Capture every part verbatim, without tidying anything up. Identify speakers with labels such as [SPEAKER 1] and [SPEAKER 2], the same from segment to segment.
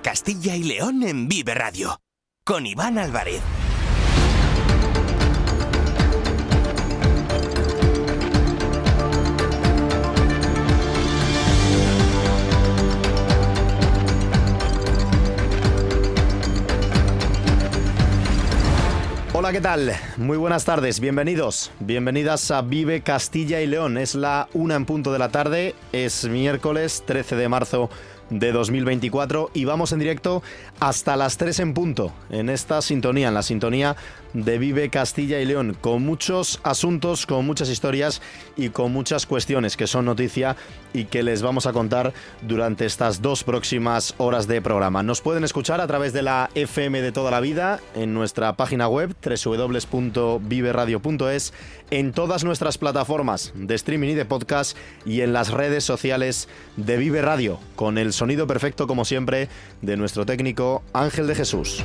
[SPEAKER 1] Castilla y León en Vive Radio, con Iván Álvarez.
[SPEAKER 2] Hola, ¿qué tal? Muy buenas tardes, bienvenidos, bienvenidas a Vive Castilla y León. Es la una en punto de la tarde, es miércoles trece de marzo de dos mil veinticuatro y vamos en directo hasta las tres en punto en esta sintonía, en la sintonía de Vive Castilla y León, con muchos asuntos, con muchas historias y con muchas cuestiones que son noticia y que les vamos a contar durante estas dos próximas horas de programa. Nos pueden escuchar a través de la F M de toda la vida, en nuestra página web doble u doble u doble u punto vive radio punto es, en todas nuestras plataformas de streaming y de podcast y en las redes sociales de Vive Radio, con el sonido perfecto, como siempre, de nuestro técnico Ángel de Jesús.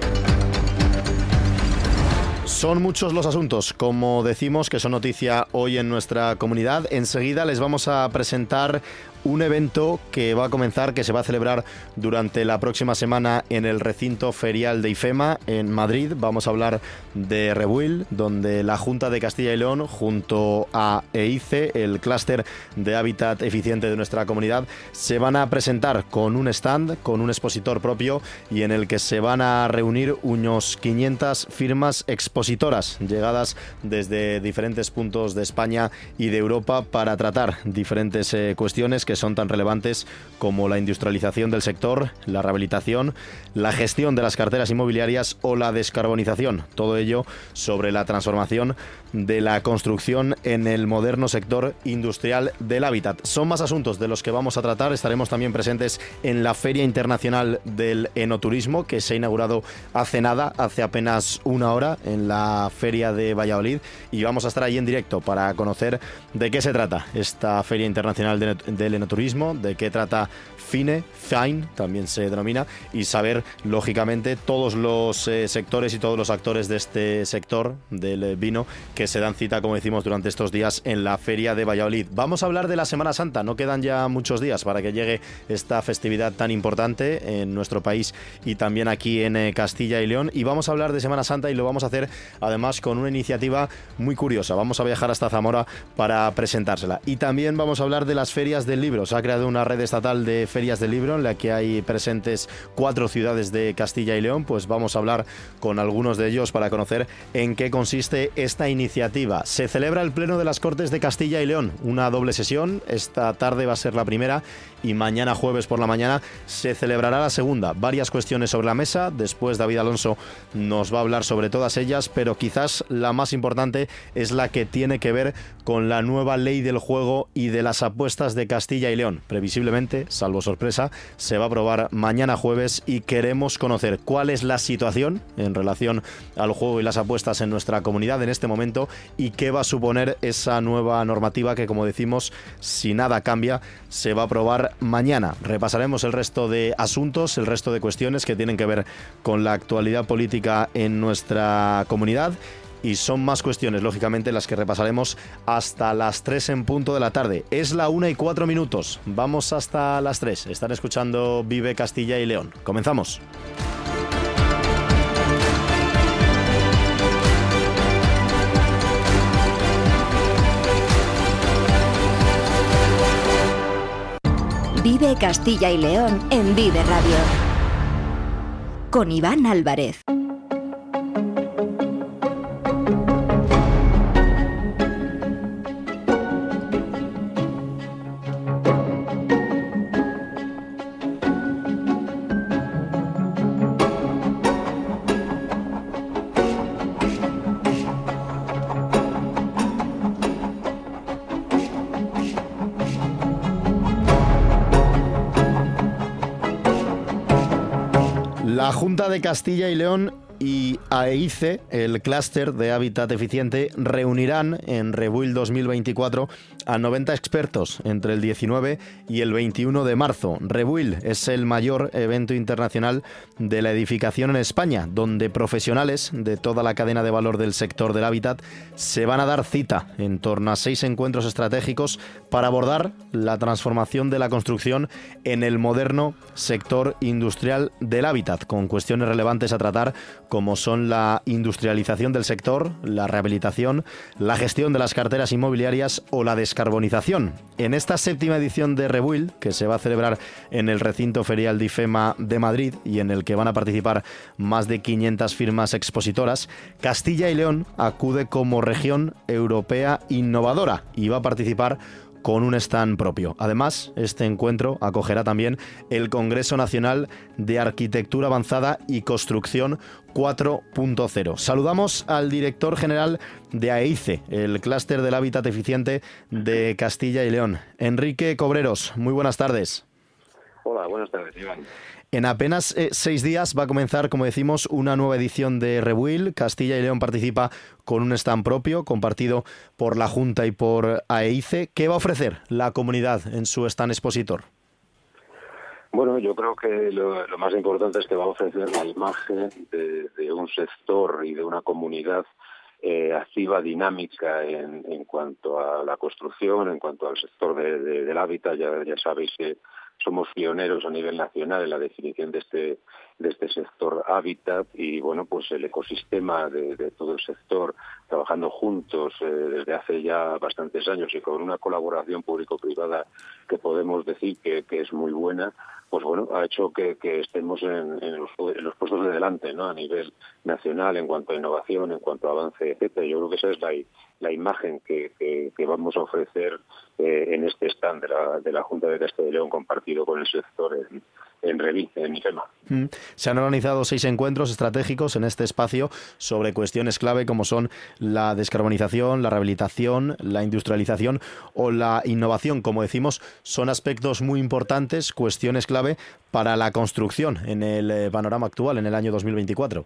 [SPEAKER 2] Son muchos los asuntos, como decimos, que son noticia hoy en nuestra comunidad. Enseguida les vamos a presentar un evento que va a comenzar, que se va a celebrar durante la próxima semana en el recinto ferial de IFEMA en Madrid. Vamos a hablar de Rebuild, donde la Junta de Castilla y León, junto a E I C E, el clúster de hábitat eficiente de nuestra comunidad, se van a presentar con un stand, con un expositor propio, y en el que se van a reunir unos quinientas firmas expositoras llegadas desde diferentes puntos de España y de Europa para tratar diferentes eh, cuestiones que son tan relevantes como la industrialización del sector, la rehabilitación, la gestión de las carteras inmobiliarias o la descarbonización. Todo ello sobre la transformación de la construcción en el moderno sector industrial del hábitat. Son más asuntos de los que vamos a tratar. Estaremos también presentes en la Feria Internacional del Enoturismo, que se ha inaugurado hace nada, hace apenas una hora, en la Feria de Valladolid, y vamos a estar ahí en directo para conocer de qué se trata esta Feria Internacional de, del Enoturismo, de qué trata FINE, FINE también se denomina, y saber, lógicamente, todos los eh, sectores y todos los actores de este sector del eh, vino que se dan cita, como decimos, durante estos días en la Feria de Valladolid. Vamos a hablar de la Semana Santa. No quedan ya muchos días para que llegue esta festividad tan importante en nuestro país y también aquí en eh, Castilla y León, y vamos a hablar de Semana Santa, y lo vamos a hacer además con una iniciativa muy curiosa. Vamos a viajar hasta Zamora para presentársela, y también vamos a hablar de las ferias del libro. Se ha creado una red estatal de ferias del libro en la que hay presentes cuatro ciudades de Castilla y León. Pues vamos a hablar con algunos de ellos para conocer en qué consiste esta iniciativa. Se celebra el Pleno de las Cortes de Castilla y León, una doble sesión. Esta tarde va a ser la primera y mañana jueves por la mañana se celebrará la segunda. Varias cuestiones sobre la mesa. Después David Alonso nos va a hablar sobre todas ellas, pero quizás la más importante es la que tiene que ver con la nueva ley del juego y de las apuestas de Castilla y León. Previsiblemente, salvo sorpresa, se va a aprobar mañana jueves, y queremos conocer cuál es la situación en relación al juego y las apuestas en nuestra comunidad en este momento, y qué va a suponer esa nueva normativa que, como decimos, si nada cambia, se va a aprobar mañana. Repasaremos el resto de asuntos, el resto de cuestiones que tienen que ver con la actualidad política en nuestra comunidad. Y son más cuestiones, lógicamente, las que repasaremos hasta las tres en punto de la tarde. Es la una y cuatro minutos. Vamos hasta las tres. Están escuchando Vive Castilla y León. Comenzamos.
[SPEAKER 3] Vive Castilla y León en Vive Radio, con Iván Álvarez.
[SPEAKER 2] La Junta de Castilla y León y AEICE, el clúster de hábitat eficiente, reunirán en Rebuild dos mil veinticuatro a noventa expertos entre el diecinueve y el veintiuno de marzo. Rebuild es el mayor evento internacional de la edificación en España, donde profesionales de toda la cadena de valor del sector del hábitat se van a dar cita en torno a seis encuentros estratégicos para abordar la transformación de la construcción en el moderno sector industrial del hábitat, con cuestiones relevantes a tratar como son la industrialización del sector, la rehabilitación, la gestión de las carteras inmobiliarias o la descarbonización. En esta séptima edición de Rebuild, que se va a celebrar en el recinto ferial de IFEMA de Madrid y en el que van a participar más de quinientas firmas expositoras, Castilla y León acude como región europea innovadora y va a participar con un stand propio. Además, este encuentro acogerá también el Congreso Nacional de Arquitectura Avanzada y Construcción cuatro punto cero. Saludamos al director general de AEICE, el clúster del hábitat eficiente de Castilla y León, Enrique Cobreros. Muy buenas tardes.
[SPEAKER 4] Hola, buenas tardes, Iván.
[SPEAKER 2] En apenas eh, seis días va a comenzar, como decimos, una nueva edición de Rebuild. Castilla y León participa con un stand propio, compartido por la Junta y por AEICE. ¿Qué va a ofrecer la comunidad en su stand expositor?
[SPEAKER 4] Bueno, yo creo que lo, lo más importante es que va a ofrecer la imagen de, de un sector y de una comunidad eh, activa, dinámica en, en cuanto a la construcción, en cuanto al sector de, de, del hábitat. Ya, ya sabéis que somos pioneros a nivel nacional en la definición de este de este sector hábitat y bueno, pues el ecosistema de, de todo el sector trabajando juntos eh, desde hace ya bastantes años y con una colaboración público-privada que podemos decir que, que es muy buena, pues bueno, ha hecho que, que estemos en, en, los, en los puestos de delante, ¿no? A nivel nacional en cuanto a innovación, en cuanto a avance, etcétera. Yo creo que esa es la, la imagen que, que, que vamos a ofrecer eh, en este stand de la, de la Junta de Castilla y León compartido con el sector en, en Revi, en IFEMA.
[SPEAKER 2] Mm. Se han organizado seis encuentros estratégicos en este espacio sobre cuestiones clave como son la descarbonización, la rehabilitación, la industrialización o la innovación. Como decimos, son aspectos muy importantes, cuestiones clave para la construcción en el panorama actual, en el año dos mil veinticuatro.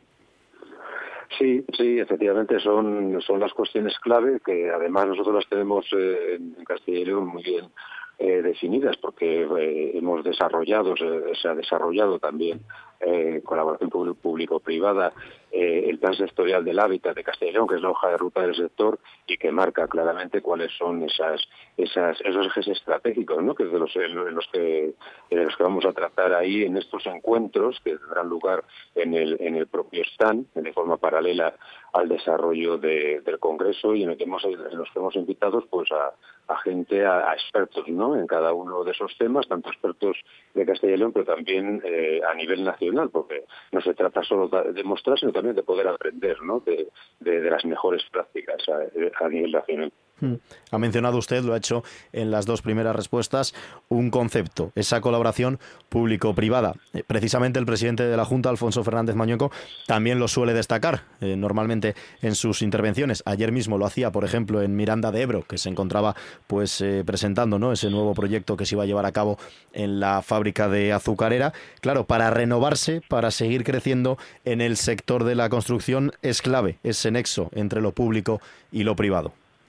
[SPEAKER 4] Sí, sí, efectivamente son, son las cuestiones clave que además nosotros las tenemos eh, en Castilla y León muy bien eh, definidas porque eh, hemos desarrollado, se, se ha desarrollado también eh, colaboración público-privada eh, el plan sectorial del hábitat de Castilla y León, que es la hoja de ruta del sector y que marca claramente cuáles son esas, esas esos ejes estratégicos, ¿no? Que es de los, en los que en los que vamos a tratar ahí en estos encuentros que tendrán lugar en el en el propio stand de forma paralela al desarrollo de, del Congreso y en el que hemos en los que hemos invitado pues a, a gente, a, a expertos, ¿no? En cada uno de esos temas, tanto expertos de Castilla y León, pero también eh, a nivel nacional, porque no se trata solo de mostrar, sino también de poder aprender, ¿no? De, de, de las mejores prácticas a, a nivel nacional.
[SPEAKER 2] Ha mencionado usted, lo ha hecho en las dos primeras respuestas, un concepto, esa colaboración público-privada. Precisamente el presidente de la Junta, Alfonso Fernández Mañueco, también lo suele destacar eh, normalmente en sus intervenciones. Ayer mismo lo hacía, por ejemplo, en Miranda de Ebro, que se encontraba pues eh, presentando, ¿no?, ese nuevo proyecto que se iba a llevar a cabo en la fábrica de azucarera. Claro, para renovarse, para seguir creciendo en el sector de la construcción es clave ese nexo entre lo público y lo privado.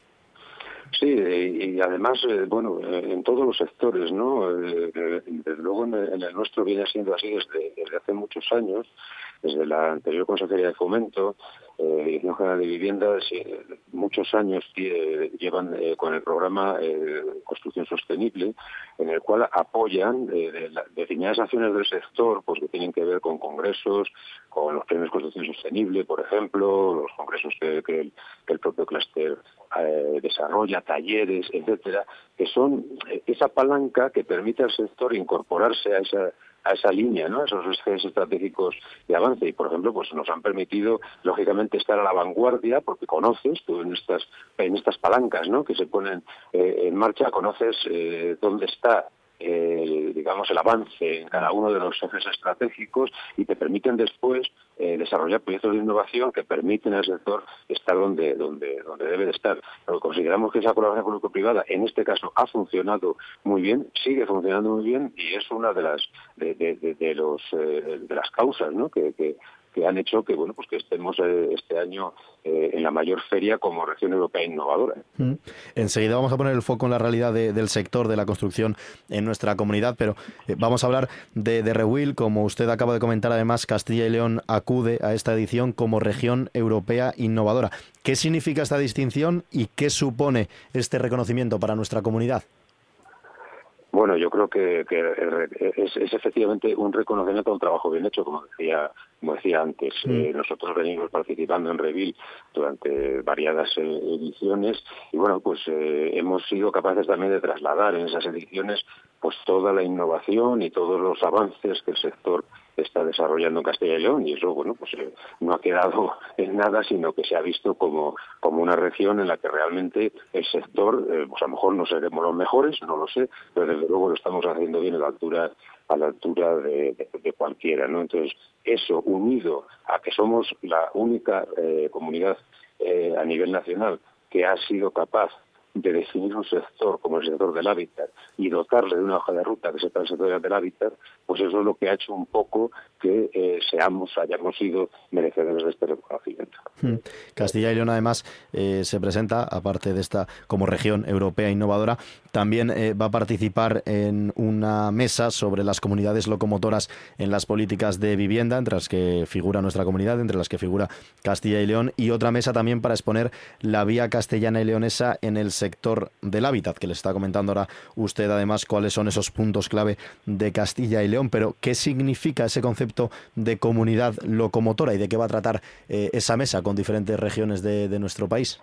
[SPEAKER 4] Sí, y además, eh, bueno, en todos los sectores, ¿no? Eh, desde luego en el, en el nuestro viene siendo así desde, desde hace muchos años, desde la anterior Consejería de Fomento, eh, Dirección General de Vivienda, sí, muchos años eh, llevan eh, con el programa eh, Construcción Sostenible, en el cual apoyan eh, de la, determinadas acciones del sector, pues que tienen que ver con congresos, con los premios Construcción Sostenible, por ejemplo, los congresos que, que, el, que el propio clúster eh, desarrolla, talleres, etcétera, que son eh, esa palanca que permite al sector incorporarse a esa a esa línea, ¿no? Esos ejes estratégicos de avance y, por ejemplo, pues nos han permitido, lógicamente, estar a la vanguardia porque conoces tú en estas en estas palancas, ¿no?, que se ponen eh, en marcha, conoces eh, dónde está eh, digamos el avance en cada uno de los ejes estratégicos y te permiten después eh, desarrollar proyectos de innovación que permiten al sector estar donde donde donde debe de estar. Pero consideramos que esa colaboración público-privada en este caso ha funcionado muy bien, sigue funcionando muy bien y es una de las de, de, de, de los eh, de las causas, ¿no?, que, que que han hecho que bueno pues que estemos eh, este año eh, en la mayor feria como región europea innovadora.
[SPEAKER 2] Mm. Enseguida vamos a poner el foco en la realidad de, del sector de la construcción en nuestra comunidad, pero eh, vamos a hablar de, de REWIL. Como usted acaba de comentar, además, Castilla y León acude a esta edición como región europea innovadora. ¿Qué significa esta distinción y qué supone este reconocimiento para nuestra comunidad?
[SPEAKER 4] Bueno, yo creo que, que es, es efectivamente un reconocimiento a un trabajo bien hecho, como decía como decía antes. Mm. Eh, nosotros venimos participando en REWIL durante variadas eh, ediciones y bueno, pues eh, hemos sido capaces también de trasladar en esas ediciones pues toda la innovación y todos los avances que el sector está desarrollando en Castilla y León, y eso bueno pues eh, no ha quedado en nada, sino que se ha visto como como una región en la que realmente el sector, eh, pues a lo mejor no seremos los mejores, no lo sé, pero desde luego lo estamos haciendo bien a la altura a la altura de, de, de cualquiera, ¿no? Entonces eso unido a que somos la única eh, comunidad eh, a nivel nacional que ha sido capaz de definir un sector como el sector del hábitat y dotarle de una hoja de ruta que sepa el sector del hábitat, pues eso es lo que ha hecho un poco que eh, seamos, hayamos sido merecedores de este reconocimiento.
[SPEAKER 2] Castilla y León, además, eh, se presenta, aparte de esta como región europea innovadora, también eh, va a participar en una mesa sobre las comunidades locomotoras en las políticas de vivienda, entre las que figura nuestra comunidad, entre las que figura Castilla y León, y otra mesa también para exponer la vía castellana y leonesa en el sector del hábitat, que les está comentando ahora usted, además, cuáles son esos puntos clave de Castilla y León. Pero, ¿qué significa ese concepto de comunidad locomotora y de qué va a tratar eh, esa mesa con diferentes regiones de, de nuestro país?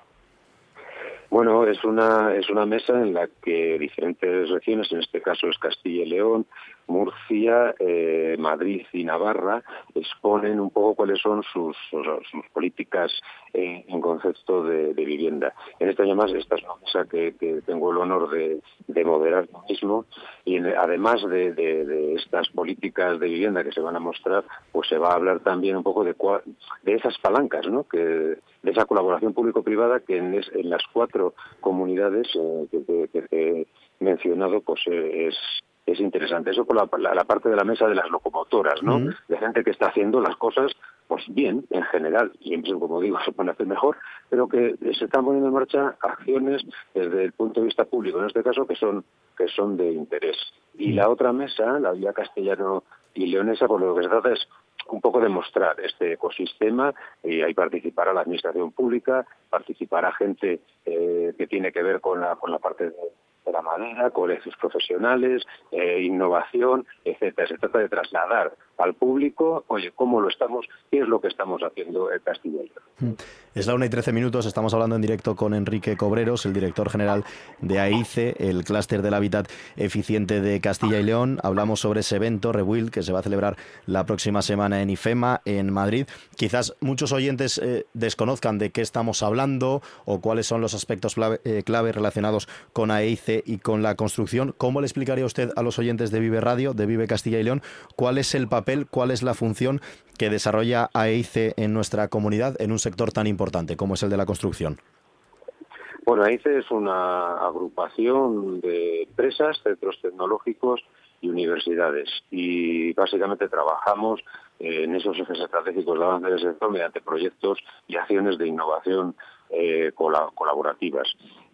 [SPEAKER 4] Bueno, es una es una mesa en la que diferentes regiones, en este caso es Castilla y León, Murcia, eh, Madrid y Navarra, exponen un poco cuáles son sus, sus, sus políticas eh, en concepto de, de vivienda. En este año más, esta es una mesa que, que tengo el honor de, de moderar yo mismo, y en, además de, de, de estas políticas de vivienda que se van a mostrar, pues se va a hablar también un poco de, cua, de esas palancas, ¿no? Que de esa colaboración público-privada que en, es, en las cuatro comunidades eh, que, que, que he mencionado, pues eh, es es interesante. Eso por la, la, la parte de la mesa de las locomotoras, ¿no? Mm. De gente que está haciendo las cosas pues bien, en general, y como digo, se pueden hacer mejor, pero que se están poniendo en marcha acciones desde el punto de vista público, en este caso, que son que son de interés. Y la otra mesa, la vía castellano y leonesa, por lo que se trata es un poco de mostrar este ecosistema, y ahí participará la administración pública, participará gente eh, que tiene que ver con la, con la parte de de la madera, colegios profesionales, eh, innovación, etcétera. Se trata de trasladar al público, oye, cómo lo estamos, qué es lo que estamos haciendo en Castilla y León.
[SPEAKER 2] Es la una y trece minutos, estamos hablando en directo con Enrique Cobreros, el director general de A I C E, el clúster del hábitat eficiente de Castilla y León. Hablamos sobre ese evento, REWIL, que se va a celebrar la próxima semana en IFEMA, en Madrid. Quizás muchos oyentes eh, desconozcan de qué estamos hablando o cuáles son los aspectos clave, eh, clave relacionados con A I C E y con la construcción. ¿Cómo le explicaría usted a los oyentes de Vive Radio, de Vive Castilla y León, cuál es el papel, cuál es la función que desarrolla A I C E en nuestra comunidad en un sector tan importante como es el de la construcción?
[SPEAKER 4] Bueno, A I C E es una agrupación de empresas, centros tecnológicos y universidades, y básicamente trabajamos en esos ejes estratégicos de avance del sector mediante proyectos y acciones de innovación eh, colaborativas.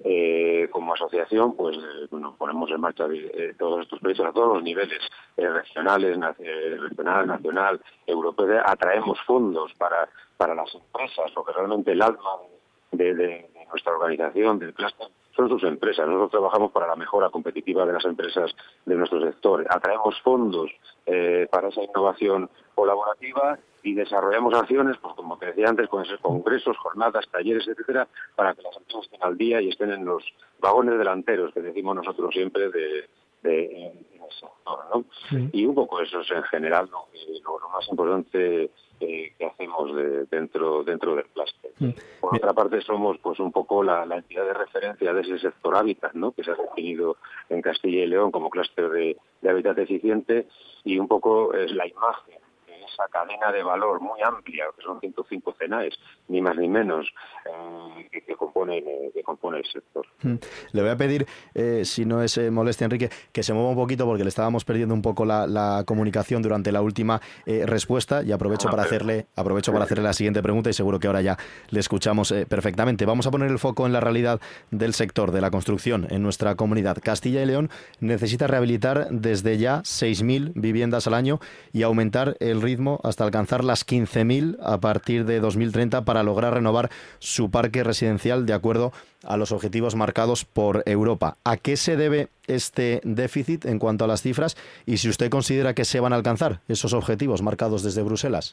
[SPEAKER 4] Eh, como asociación, pues eh, bueno, ponemos en marcha eh, todos estos proyectos a todos los niveles, eh, regionales, eh, regional, nacional, europeo. Atraemos fondos para para las empresas, lo que realmente el alma de, de, de nuestra organización, del clúster, son sus empresas. Nosotros trabajamos para la mejora competitiva de las empresas de nuestro sector. Atraemos fondos eh, para esa innovación colaborativa y desarrollamos acciones, pues como te decía antes, con esos congresos, jornadas, talleres, etcétera, para que las empresas estén al día y estén en los vagones delanteros, que decimos nosotros siempre, de, de en el sector, ¿no? Sí. Y un poco eso es en general lo, lo, lo más importante eh, que hacemos de, dentro dentro del clúster. Sí. Por otra parte, somos pues un poco la, la entidad de referencia de ese sector hábitat, ¿no? Que se ha definido en Castilla y León como clúster de, de hábitat eficiente, y un poco es la imagen esa cadena de valor muy amplia, que son ciento cinco C N A Es, ni más ni menos, eh, que, que, compone, eh, que compone el sector.
[SPEAKER 2] Le voy a pedir, eh, si no es eh, molestia, Enrique, que se mueva un poquito porque le estábamos perdiendo un poco la, la comunicación durante la última eh, respuesta y aprovecho, para hacerle, aprovecho para hacerle la siguiente pregunta y seguro que ahora ya le escuchamos eh, perfectamente. Vamos a poner el foco en la realidad del sector de la construcción en nuestra comunidad. Castilla y León necesita rehabilitar desde ya seis mil viviendas al año y aumentar el ritmo hasta alcanzar las quince mil a partir de dos mil treinta para lograr renovar su parque residencial de acuerdo a los objetivos marcados por Europa. ¿A qué se debe este déficit en cuanto a las cifras y si usted considera que se van a alcanzar esos objetivos marcados desde Bruselas?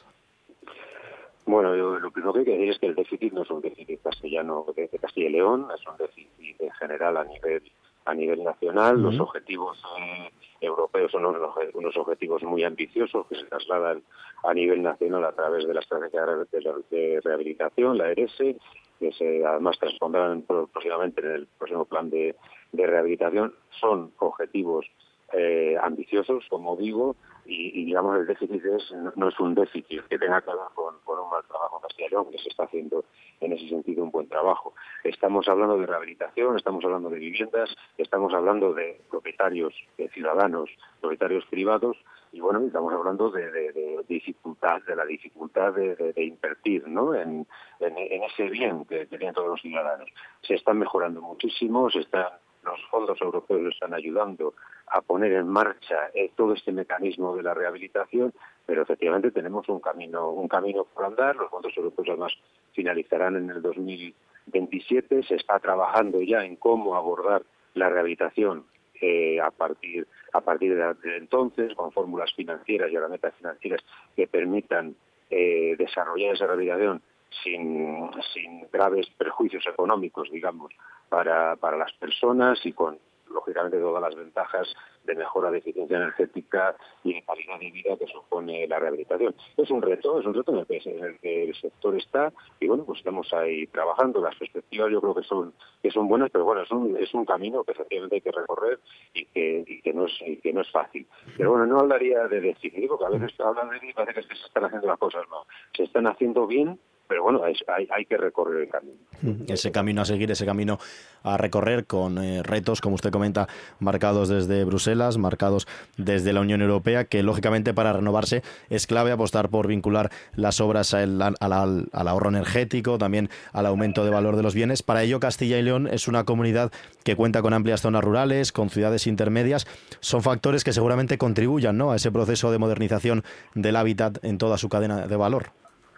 [SPEAKER 4] Bueno, yo, lo primero que hay que decir es que el déficit no es un déficit castellano de, de Castilla y León, es un déficit en general a nivel a nivel nacional. Uh-huh. Los objetivos eh, europeos son unos, unos objetivos muy ambiciosos que se trasladan a nivel nacional a través de la estrategia de, de rehabilitación, la E R E S E, que se además transpondrán próximamente en el próximo plan de, de rehabilitación. Son objetivos eh, ambiciosos, como digo, y, y digamos el déficit es, no, no es un déficit que tenga que ver con, con un mal trabajo en Castilla y León, que se está haciendo en ese sentido un buen trabajo. Estamos hablando de rehabilitación, estamos hablando de viviendas, estamos hablando de propietarios, de ciudadanos, propietarios privados, y bueno, estamos hablando de, de, de dificultad, de la dificultad de, de, de invertir, ¿no? en, en, en ese bien que, que tienen todos los ciudadanos. Se están mejorando muchísimo, se están, los fondos europeos están ayudando a poner en marcha eh, todo este mecanismo de la rehabilitación, pero efectivamente tenemos un camino, un camino por andar. Los fondos europeos además finalizarán en el dos mil veintisiete. Se está trabajando ya en cómo abordar la rehabilitación eh, a partir a partir de, de entonces, con fórmulas financieras y herramientas financieras que permitan eh, desarrollar esa rehabilitación sin, sin graves perjuicios económicos, digamos, para, para las personas y con, lógicamente, todas las ventajas de mejora de eficiencia energética y de calidad de vida que supone la rehabilitación. Es un reto, es un reto en el que, en el, que el sector está y bueno, pues estamos ahí trabajando. Las perspectivas yo creo que son que son buenas, pero bueno, es un, es un camino que efectivamente hay que recorrer y que, y que no es y que no es fácil. Pero bueno, no hablaría de déficit, porque a veces hablan de déficit y parece que se están haciendo las cosas, no. Se están haciendo bien, pero bueno, hay, hay, hay que recorrer el camino.
[SPEAKER 2] Ese camino a seguir, ese camino a recorrer con eh, retos, como usted comenta, marcados desde Bruselas, marcados desde la Unión Europea, que lógicamente para renovarse es clave apostar por vincular las obras al, al, al, al ahorro energético, también al aumento de valor de los bienes. Para ello, Castilla y León es una comunidad que cuenta con amplias zonas rurales, con ciudades intermedias. Son factores que seguramente contribuyan, ¿no?, a ese proceso de modernización del hábitat en toda su cadena de valor.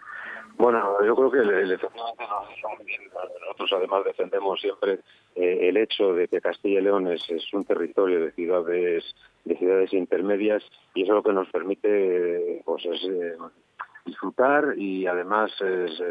[SPEAKER 4] Bueno, yo creo que el, el, efectivamente nosotros además defendemos siempre eh, el hecho de que Castilla y León es, es un territorio de ciudades de ciudades intermedias y eso es lo que nos permite pues es, eh, disfrutar y además es,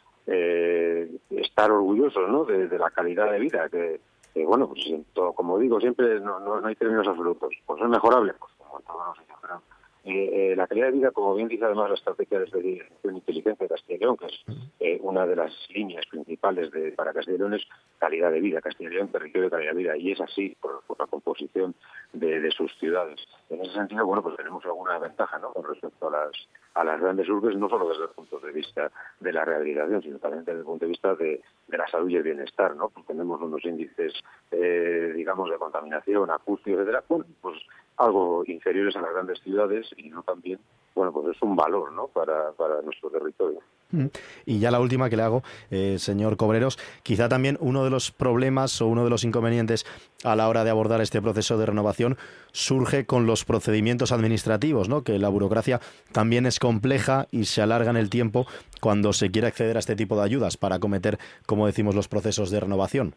[SPEAKER 4] eh, estar orgullosos, ¿no?, de, de la calidad de vida que, que bueno, pues todo, como digo siempre no, no, no hay términos absolutos, pues es mejorable, pues como en todos los sitios, pero Eh, eh, la calidad de vida, como bien dice además la estrategia de gestión inteligente de Castilla y León, que es eh, una de las líneas principales de, para Castilla y León, es calidad de vida. Castilla y León, territorio de calidad de vida, y es así por, por la composición de, de sus ciudades. En ese sentido, bueno, pues tenemos alguna ventaja, ¿no?, con respecto a las a las grandes urbes, no solo desde el punto de vista de la rehabilitación, sino también desde el punto de vista de, de la salud y el bienestar, ¿no? Pues tenemos unos índices, eh, digamos, de contaminación, acústica, etcétera, bueno, pues algo inferiores a las grandes ciudades y no también, bueno, pues es un valor, ¿no?, para, para nuestro territorio.
[SPEAKER 2] Y ya la última que le hago, eh, señor Cobreros, quizá también uno de los problemas o uno de los inconvenientes a la hora de abordar este proceso de renovación surge con los procedimientos administrativos, ¿no?, que la burocracia también es compleja y se alarga en el tiempo cuando se quiere acceder a este tipo de ayudas para acometer, como decimos, los procesos de renovación.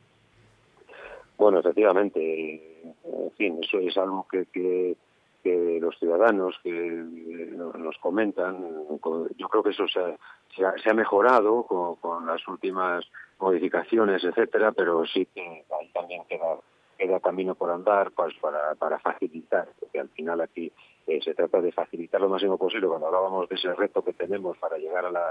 [SPEAKER 4] Bueno, efectivamente, en fin, eso es algo que, que, que los ciudadanos que nos comentan. Yo creo que eso se ha, se ha, se ha mejorado con, con las últimas modificaciones, etcétera, pero sí que ahí también queda, queda camino por andar pues, para, para facilitar, porque al final aquí eh, se trata de facilitar lo máximo posible. Cuando hablábamos de ese reto que tenemos para llegar a la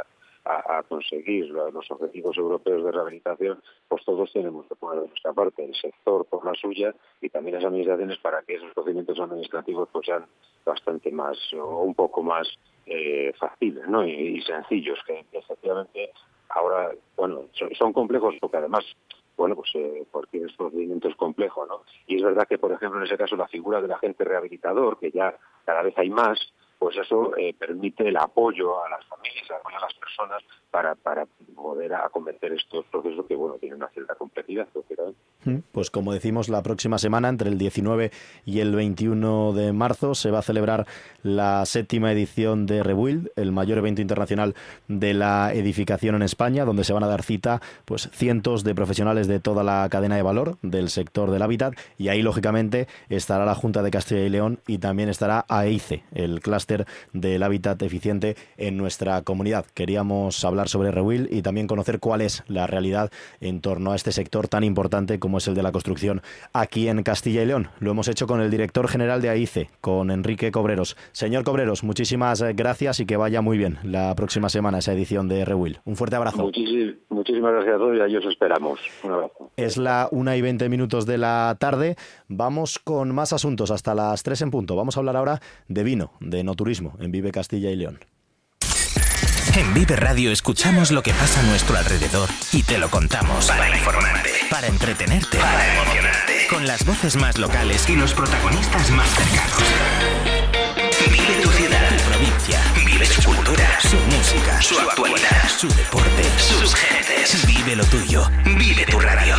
[SPEAKER 4] a, a conseguir los objetivos europeos de rehabilitación, pues todos tenemos que poner de nuestra parte, el sector por la suya y también las administraciones, para que esos procedimientos administrativos pues sean bastante más o un poco más eh, factibles, ¿no? y, y sencillos, que, que efectivamente ahora, bueno, son, son complejos porque además, bueno, pues eh, porque el procedimiento es complejo, ¿no? Y es verdad que, por ejemplo, en ese caso la figura del agente rehabilitador, que ya cada vez hay más, pues eso eh, permite el apoyo a las familias, el apoyo a las personas para, para poder acometer estos procesos que, bueno, tienen una cierta complejidad, lógicamente.
[SPEAKER 2] Pues como decimos, la próxima semana, entre el diecinueve y el veintiuno de marzo, se va a celebrar la séptima edición de Rebuild, el mayor evento internacional de la edificación en España, donde se van a dar cita pues cientos de profesionales de toda la cadena de valor del sector del hábitat, y ahí, lógicamente, estará la Junta de Castilla y León y también estará AEICE, el clúster del hábitat eficiente en nuestra comunidad. Queríamos hablar sobre Rebuild y también conocer cuál es la realidad en torno a este sector tan importante como es el de la construcción aquí en Castilla y León. Lo hemos hecho con el director general de AEICE, con Enrique Cobreros. Señor Cobreros, muchísimas gracias y que vaya muy bien la próxima semana esa edición de Rebuild. Un fuerte abrazo.
[SPEAKER 4] Muchísimas, muchísimas gracias a todos y ahí os esperamos. Un abrazo.
[SPEAKER 2] Es la una y veinte minutos de la tarde. Vamos con más asuntos hasta las tres en punto. Vamos a hablar ahora de vino, de enoturismo en Vive Castilla y León.
[SPEAKER 1] En Vive Radio escuchamos lo que pasa a nuestro alrededor y te lo contamos. Para informarte, para entretenerte, para emocionarte. Con las voces más locales y los protagonistas más cercanos. Vive tu ciudad, tu provincia. Vive su cultura, su música, su actualidad, su deporte, sus gentes. Vive lo tuyo. Vive tu radio.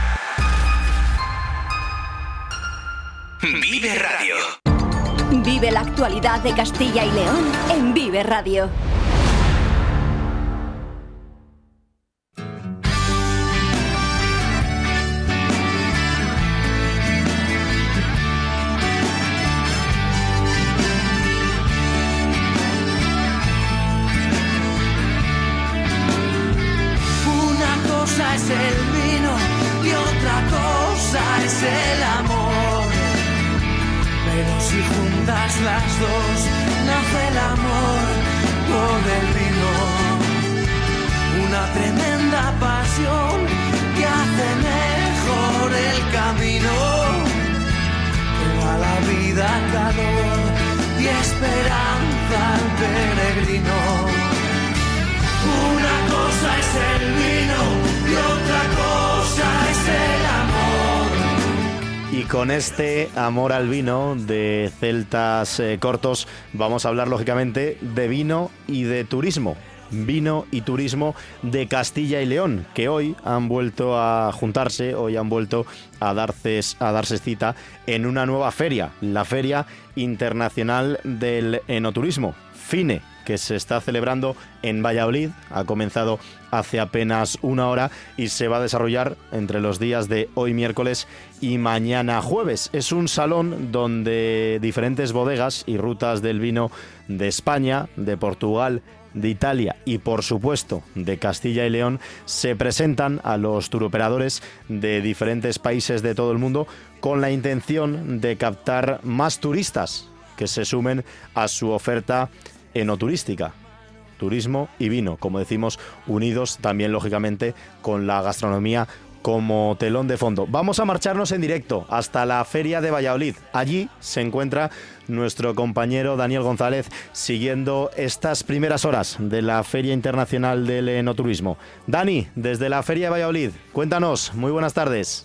[SPEAKER 1] Vive Radio.
[SPEAKER 3] Vive la actualidad de Castilla y León en Vive Radio.
[SPEAKER 5] Es el vino y otra cosa es el amor, pero si juntas las dos nace el amor por el vino, una tremenda pasión que hace mejor el camino, que da la vida calor y esperanza al peregrino. Una cosa es el vino y otra cosa es el amor.
[SPEAKER 2] Y con este amor al vino de Celtas eh, Cortos vamos a hablar lógicamente de vino y de turismo. Vino y turismo de Castilla y León, que hoy han vuelto a juntarse, hoy han vuelto a darse, a darse cita en una nueva feria, la Feria Internacional del Enoturismo, FINE, que se está celebrando en Valladolid. Ha comenzado hace apenas una hora y se va a desarrollar entre los días de hoy miércoles y mañana jueves. Es un salón donde diferentes bodegas y rutas del vino de España, de Portugal, de Italia y por supuesto de Castilla y León se presentan a los turoperadores de diferentes países de todo el mundo con la intención de captar más turistas que se sumen a su oferta enoturística, turismo y vino, como decimos, unidos también lógicamente con la gastronomía como telón de fondo. Vamos a marcharnos en directo hasta la Feria de Valladolid. Allí se encuentra nuestro compañero Daniel González siguiendo estas primeras horas de la Feria Internacional del Enoturismo. Dani, desde la Feria de Valladolid, cuéntanos, muy buenas tardes.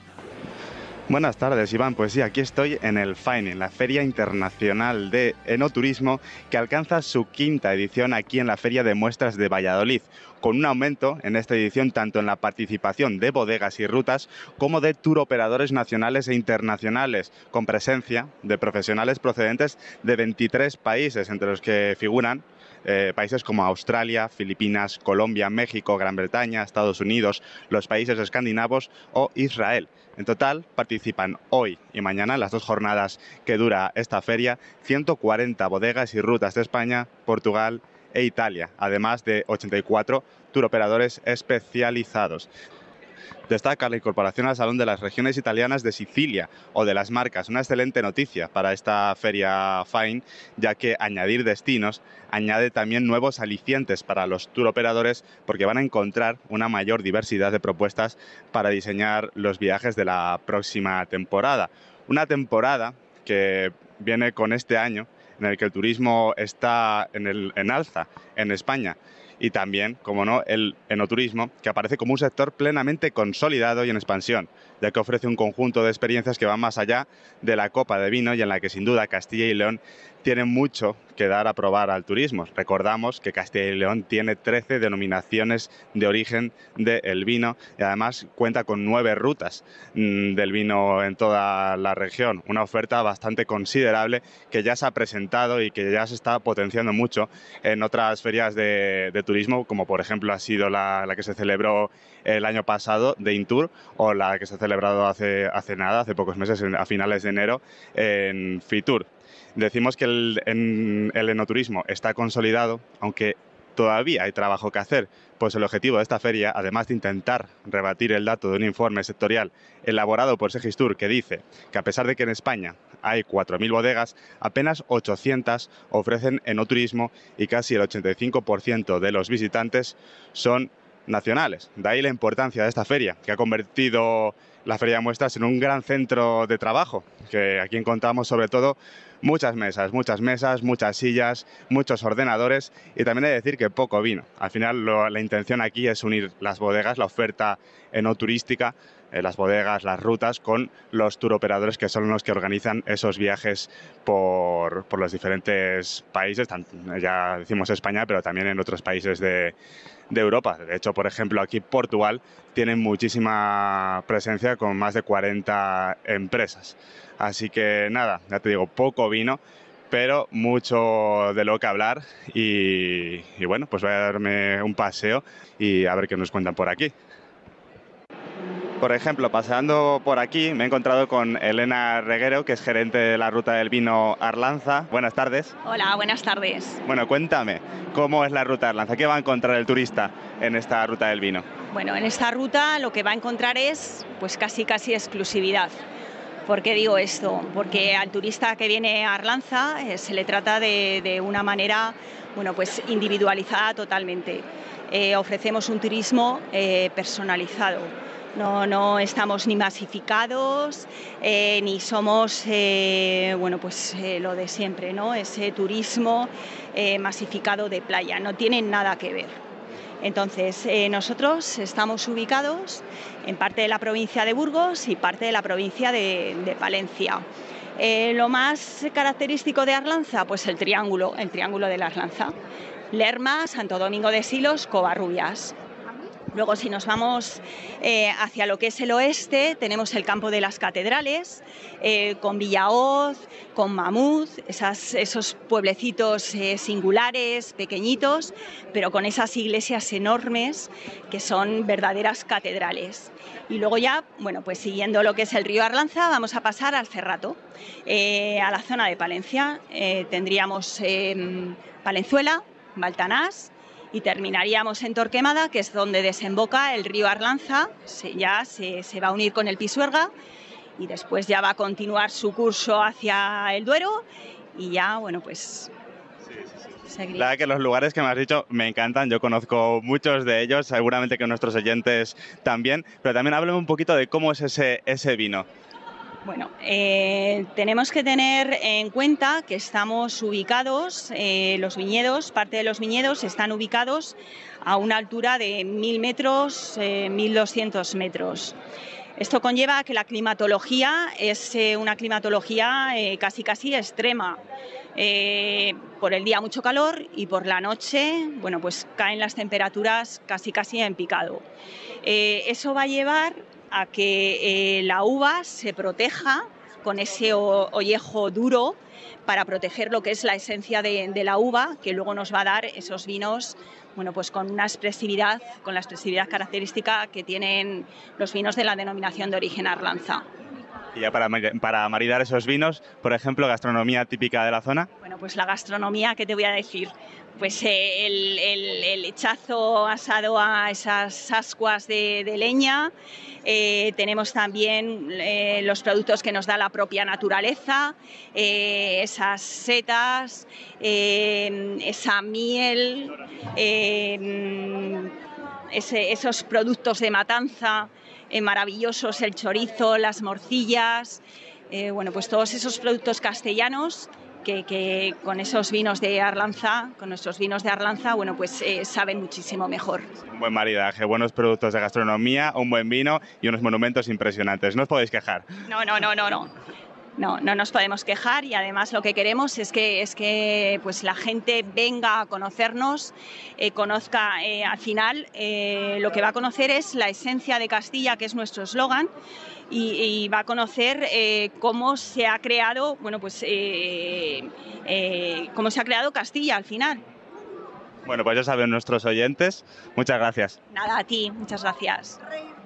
[SPEAKER 6] Buenas tardes, Iván. Pues sí, aquí estoy en el FINE, en la Feria Internacional de Enoturismo, que alcanza su quinta edición aquí en la Feria de Muestras de Valladolid, con un aumento en esta edición tanto en la participación de bodegas y rutas como de turoperadores nacionales e internacionales, con presencia de profesionales procedentes de veintitrés países, entre los que figuran Eh, países como Australia, Filipinas, Colombia, México, Gran Bretaña, Estados Unidos, los países escandinavos o Israel. En total participan hoy y mañana, en las dos jornadas que dura esta feria, ciento cuarenta bodegas y rutas de España, Portugal e Italia, además de ochenta y cuatro turoperadores especializados. Destaca la incorporación al Salón de las Regiones Italianas de Sicilia o de las Marcas, una excelente noticia para esta feria Fine, ya que añadir destinos añade también nuevos alicientes para los touroperadores porque van a encontrar una mayor diversidad de propuestas para diseñar los viajes de la próxima temporada. Una temporada que viene con este año en el que el turismo está en, el, en alza en España y también, como no, el enoturismo, que aparece como un sector plenamente consolidado y en expansión, ya que ofrece un conjunto de experiencias que van más allá de la copa de vino y en la que sin duda Castilla y León tiene mucho que dar a probar al turismo. Recordamos que Castilla y León tiene trece denominaciones de origen del vino y además cuenta con nueve rutas mmm, del vino en toda la región. Una oferta bastante considerable que ya se ha presentado y que ya se está potenciando mucho en otras ferias de, de turismo, como por ejemplo ha sido la, la que se celebró el año pasado de Intour o la que se ha celebrado hace, hace nada, hace pocos meses, a finales de enero, en Fitur. Decimos que el, en, el enoturismo está consolidado, aunque todavía hay trabajo que hacer, pues el objetivo de esta feria, además de intentar rebatir el dato de un informe sectorial elaborado por Segistur que dice que a pesar de que en España hay cuatro mil bodegas, apenas ochocientas ofrecen enoturismo y casi el ochenta y cinco por ciento de los visitantes son nacionales. De ahí la importancia de esta feria, que ha convertido la Feria de Muestras en un gran centro de trabajo, que aquí encontramos sobre todo muchas mesas, muchas mesas, muchas sillas, muchos ordenadores y también hay que decir que poco vino. Al final lo, la intención aquí es unir las bodegas, la oferta enoturística, eh, las bodegas, las rutas, con los touroperadores que son los que organizan esos viajes por, por los diferentes países, tanto, ya decimos España, pero también en otros países de, de Europa. De hecho, por ejemplo, aquí Portugal tiene muchísima presencia con más de cuarenta empresas. Así que nada, ya te digo, poco vino, pero mucho de lo que hablar y, y bueno, pues voy a darme un paseo y a ver qué nos cuentan por aquí. Por ejemplo, paseando por aquí me he encontrado con Elena Reguero, que es gerente de la Ruta del Vino Arlanza. Buenas tardes.
[SPEAKER 7] Hola, buenas tardes.
[SPEAKER 6] Bueno, cuéntame, ¿cómo es la Ruta de Arlanza? ¿Qué va a encontrar el turista en esta Ruta del Vino?
[SPEAKER 7] Bueno, en esta ruta lo que va a encontrar es pues casi casi exclusividad. ¿Por qué digo esto? Porque al turista que viene a Arlanza eh, se le trata de, de una manera bueno, pues individualizada totalmente. Eh, ofrecemos un turismo eh, personalizado. No, no estamos ni masificados, eh, ni somos eh, bueno, pues, eh, lo de siempre, ¿no? Ese turismo eh, masificado de playa. No tiene nada que ver. Entonces, eh, nosotros estamos ubicados en parte de la provincia de Burgos y parte de la provincia de, de Palencia. Eh, lo más característico de Arlanza, pues el triángulo, el triángulo de la Arlanza. Lerma, Santo Domingo de Silos, Covarrubias. Luego, si nos vamos eh, hacia lo que es el oeste, tenemos el campo de las catedrales, eh, con Villahoz, con Mamuz, esas, esos pueblecitos eh, singulares, pequeñitos, pero con esas iglesias enormes que son verdaderas catedrales. Y luego ya, bueno, pues siguiendo lo que es el río Arlanza, vamos a pasar al Cerrato, eh, a la zona de Palencia. Eh, tendríamos eh, Palenzuela, Baltanás, y terminaríamos en Torquemada, que es donde desemboca el río Arlanza, se, ya se, se va a unir con el Pisuerga y después ya va a continuar su curso hacia el Duero y ya, bueno, pues...
[SPEAKER 6] Sí, sí, sí. Seguiría. La verdad que los lugares que me has dicho me encantan, yo conozco muchos de ellos, seguramente que nuestros oyentes también, pero también háblame un poquito de cómo es ese, ese vino.
[SPEAKER 7] Bueno, eh, tenemos que tener en cuenta que estamos ubicados, eh, los viñedos, parte de los viñedos están ubicados a una altura de mil metros, eh, mil doscientos metros. Esto conlleva que la climatología es eh, una climatología eh, casi casi extrema. Eh, por el día mucho calor y por la noche, bueno, pues caen las temperaturas casi casi en picado. Eh, eso va a llevar a que eh, la uva se proteja con ese ollejo duro para proteger lo que es la esencia de, de la uva, que luego nos va a dar esos vinos, bueno, pues con una expresividad, con la expresividad característica que tienen los vinos de la denominación de origen Arlanza.
[SPEAKER 6] Y ya para, para maridar esos vinos, por ejemplo, gastronomía típica de la zona.
[SPEAKER 7] Bueno, pues la gastronomía, ¿qué te voy a decir? Pues eh, el, el, el lechazo asado a esas ascuas de, de leña. Eh, tenemos también eh, los productos que nos da la propia naturaleza, eh, esas setas, eh, esa miel, eh, ese, esos productos de matanza eh, maravillosos, el chorizo, las morcillas, eh, bueno, pues todos esos productos castellanos que, que con esos vinos de Arlanza, con nuestros vinos de Arlanza, bueno, pues eh, saben muchísimo mejor.
[SPEAKER 6] Un buen maridaje, buenos productos de gastronomía, un buen vino y unos monumentos impresionantes. No os podéis quejar.
[SPEAKER 7] No, no, no, no, no. No, no nos podemos quejar y además lo que queremos es que, es que pues, la gente venga a conocernos, eh, conozca eh, al final eh, lo que va a conocer es la esencia de Castilla, que es nuestro eslogan, y, y va a conocer eh, cómo se ha creado, bueno, pues eh, eh, cómo se ha creado Castilla al final.
[SPEAKER 6] Bueno, pues ya saben nuestros oyentes. Muchas gracias.
[SPEAKER 7] Nada, a ti, muchas gracias.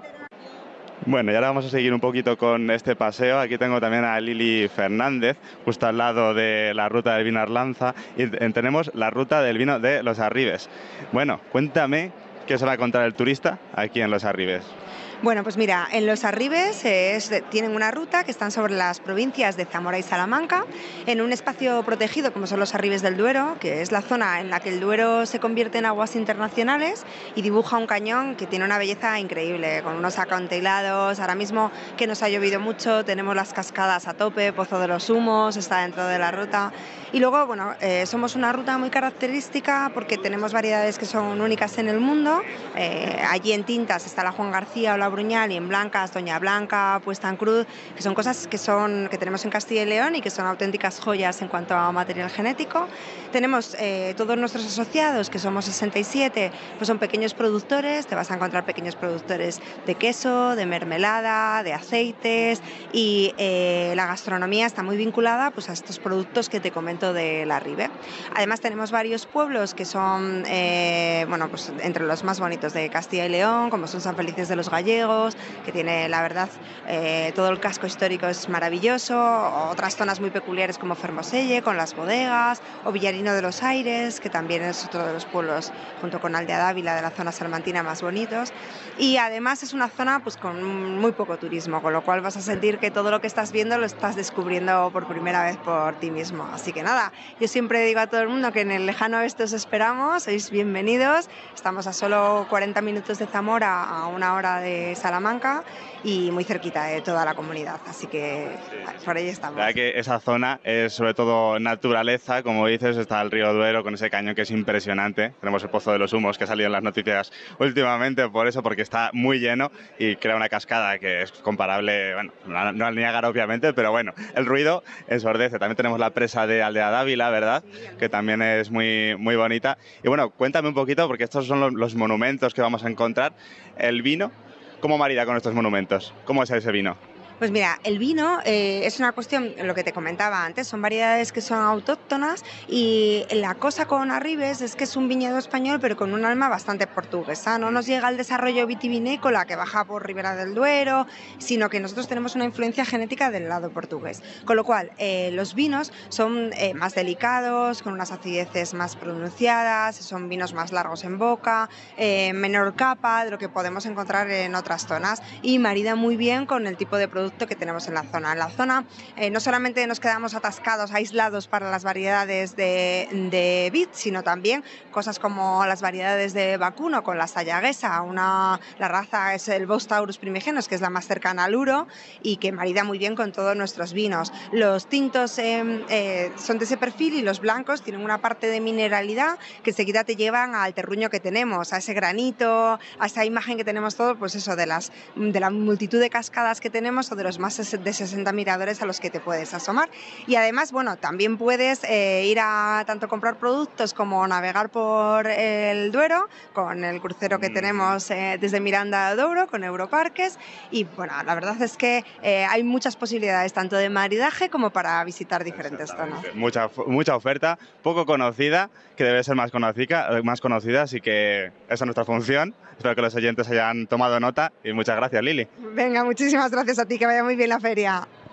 [SPEAKER 6] Bueno, y ahora vamos a seguir un poquito con este paseo. Aquí tengo también a Lili Fernández, justo al lado de la ruta del vino Arlanza, y tenemos la ruta del vino de Los Arribes. Bueno, cuéntame qué se va a contar el turista aquí en Los Arribes.
[SPEAKER 8] Bueno, pues mira, en Los Arribes es, tienen una ruta que están sobre las provincias de Zamora y Salamanca, en un espacio protegido como son los Arribes del Duero, que es la zona en la que el Duero se convierte en aguas internacionales y dibuja un cañón que tiene una belleza increíble, con unos acantilados. Ahora mismo que nos ha llovido mucho, tenemos las cascadas a tope, Pozo de los Humos está dentro de la ruta. Y luego, bueno, eh, somos una ruta muy característica porque tenemos variedades que son únicas en el mundo. Eh, allí en tintas está la Juan García o la Bruñal, y en blancas Doña Blanca, Puesta en Cruz, que son cosas que, son, que tenemos en Castilla y León y que son auténticas joyas en cuanto a material genético. Tenemos eh, todos nuestros asociados, que somos sesenta y siete, pues son pequeños productores. Te vas a encontrar pequeños productores de queso, de mermelada, de aceites, y eh, la gastronomía está muy vinculada pues, a estos productos que te comento de la Ribe. Además tenemos varios pueblos que son eh, bueno, pues, entre los más bonitos de Castilla y León, como son San Felices de los Gallegos, que tiene, la verdad, eh, todo el casco histórico es maravilloso, otras zonas muy peculiares como Fermoselle, con las bodegas, o Villarino de los Aires, que también es otro de los pueblos, junto con Aldea Dávila, de la zona salmantina más bonitos. Y además es una zona pues, con muy poco turismo, con lo cual vas a sentir que todo lo que estás viendo lo estás descubriendo por primera vez por ti mismo. Así que nada, yo siempre digo a todo el mundo que en el lejano oeste os esperamos, sois bienvenidos. Estamos a solo cuarenta minutos de Zamora, a una hora de Salamanca y muy cerquita de toda la comunidad, así que por ahí estamos.
[SPEAKER 6] La verdad que esa zona es sobre todo naturaleza, como dices, está el río Duero con ese cañón que es impresionante. Tenemos el Pozo de los Humos que ha salido en las noticias últimamente por eso, porque está muy lleno y crea una cascada que es comparable, bueno, no al Niágara obviamente, pero bueno, el ruido ensordece. También tenemos la presa de Aldea Dávila, ¿verdad? Que también es muy, muy bonita. Y bueno, cuéntame un poquito, porque estos son los, los monumentos que vamos a encontrar. El vino, ¿cómo marida con estos monumentos? ¿Cómo es ese vino?
[SPEAKER 8] Pues mira, el vino eh, es una cuestión, lo que te comentaba antes, son variedades que son autóctonas, y la cosa con Arribes es que es un viñedo español pero con un alma bastante portuguesa. No nos llega el desarrollo vitivinícola que baja por Ribera del Duero, sino que nosotros tenemos una influencia genética del lado portugués. Con lo cual, eh, los vinos son eh, más delicados, con unas acideces más pronunciadas, son vinos más largos en boca, eh, menor capa de lo que podemos encontrar en otras zonas, y marida muy bien con el tipo de producto que tenemos en la zona. En la zona eh, no solamente nos quedamos atascados, aislados para las variedades de, de vid, sino también cosas como las variedades de vacuno con la sayaguesa, una, la raza es el Bos Taurus primigenus, que es la más cercana al uro y que marida muy bien con todos nuestros vinos. Los tintos eh, eh, son de ese perfil, y los blancos tienen una parte de mineralidad que enseguida te llevan al terruño que tenemos, a ese granito, a esa imagen que tenemos todos, pues eso, de, las, de la multitud de cascadas que tenemos, o de los más de sesenta miradores a los que te puedes asomar. Y además, bueno, también puedes eh, ir a tanto comprar productos como navegar por el Duero con el crucero que tenemos eh, desde Miranda a Douro con Europarques, y bueno, la verdad es que eh, hay muchas posibilidades tanto de maridaje como para visitar diferentes zonas.
[SPEAKER 6] Mucha, mucha oferta, poco conocida, que debe ser más conocida, más conocida, así que esa es nuestra función. Espero que los oyentes hayan tomado nota y muchas gracias, Lili.
[SPEAKER 8] Venga, muchísimas gracias a ti, que vaya muy bien la feria.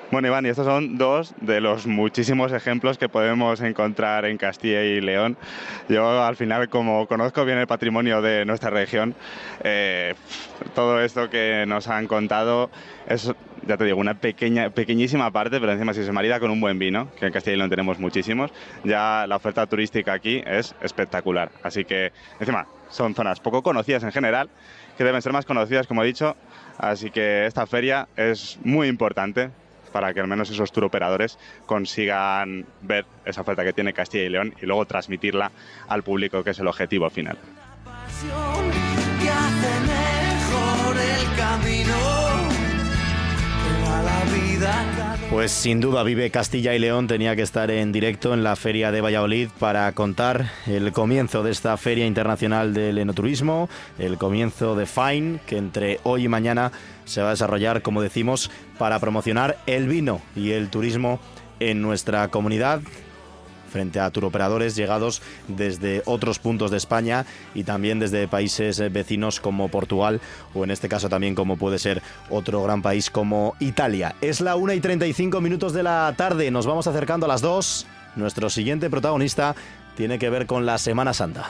[SPEAKER 6] Bueno, Iván, y estos son dos de los muchísimos ejemplos que podemos encontrar en Castilla y León. Yo, al final, como conozco bien el patrimonio de nuestra región, eh, todo esto que nos han contado es, ya te digo, una pequeña, pequeñísima parte, pero encima si se marida con un buen vino, que en Castilla y León tenemos muchísimos, ya la oferta turística aquí es espectacular. Así que, encima, son zonas poco conocidas en general, que deben ser más conocidas, como he dicho, así que esta feria es muy importante para que al menos esos turoperadores consigan ver esa oferta que tiene Castilla y León y luego transmitirla al público, que es el objetivo final.
[SPEAKER 5] Que hace mejor el camino que va la vida.
[SPEAKER 2] Pues sin duda Vive Castilla y León tenía que estar en directo en la Feria de Valladolid para contar el comienzo de esta Feria Internacional del Enoturismo, el comienzo de Fine, que entre hoy y mañana se va a desarrollar, como decimos, para promocionar el vino y el turismo en nuestra comunidad, frente a turoperadores llegados desde otros puntos de España y también desde países vecinos como Portugal, o en este caso también como puede ser otro gran país como Italia. Es la una y treinta y cinco minutos de la tarde, nos vamos acercando a las dos. Nuestro siguiente protagonista tiene que ver con la Semana Santa.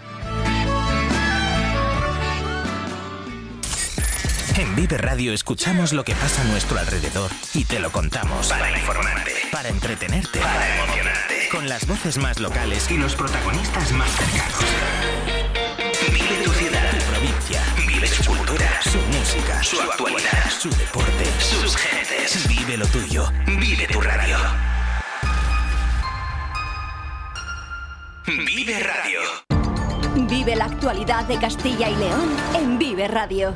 [SPEAKER 1] En Vive Radio escuchamos lo que pasa a nuestro alrededor y te lo contamos para informarte, para entretenerte, para emocionarte, con las voces más locales y los protagonistas más cercanos. Vive tu ciudad, tu provincia, vive su cultura, su música, su actualidad, su deporte, sus gentes. Vive lo tuyo, vive tu radio. Vive Radio.
[SPEAKER 3] Vive la actualidad de Castilla y León en Vive Radio.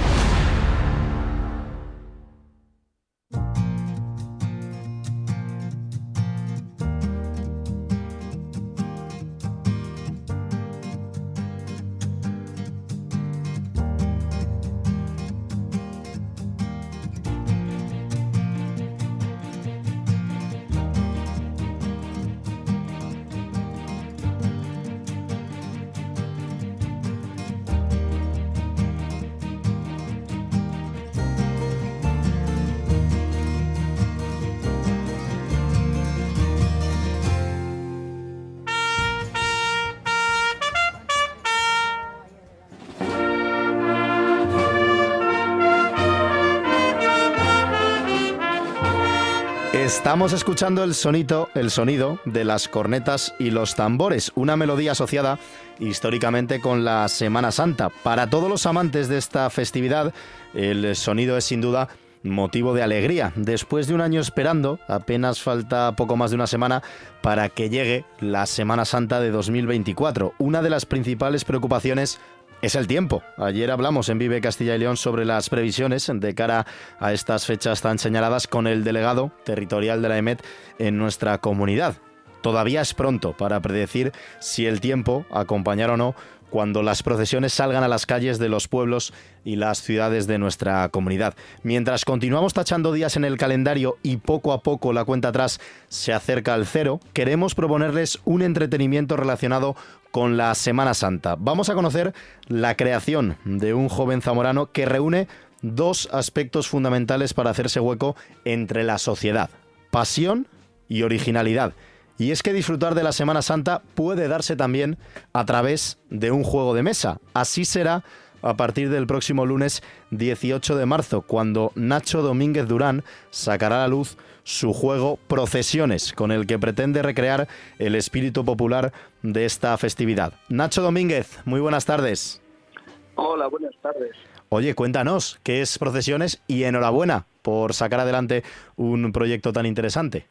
[SPEAKER 2] Estamos escuchando el sonido, el sonido de las cornetas y los tambores, una melodía asociada históricamente con la Semana Santa. Para todos los amantes de esta festividad, el sonido es sin duda motivo de alegría. Después de un año esperando, apenas falta poco más de una semana para que llegue la Semana Santa de dos mil veinticuatro. Una de las principales preocupaciones es el tiempo. Ayer hablamos en Vive Castilla y León sobre las previsiones de cara a estas fechas tan señaladas con el delegado territorial de la EMET en nuestra comunidad. Todavía es pronto para predecir si el tiempo acompañará o no cuando las procesiones salgan a las calles de los pueblos y las ciudades de nuestra comunidad. Mientras continuamos tachando días en el calendario y poco a poco la cuenta atrás se acerca al cero, queremos proponerles un entretenimiento relacionado con la Semana Santa. Vamos a conocer la creación de un joven zamorano que reúne dos aspectos fundamentales para hacerse hueco entre la sociedad: pasión y originalidad. Y es que disfrutar de la Semana Santa puede darse también a través de un juego de mesa. Así será a partir del próximo lunes dieciocho de marzo, cuando Nacho Domínguez Durán sacará a la luz su juego Procesiones, con el que pretende recrear el espíritu popular de esta festividad. Nacho Domínguez, muy buenas tardes.
[SPEAKER 9] Hola, buenas tardes.
[SPEAKER 2] Oye, cuéntanos, ¿qué es Procesiones? Y enhorabuena por sacar adelante un proyecto tan interesante.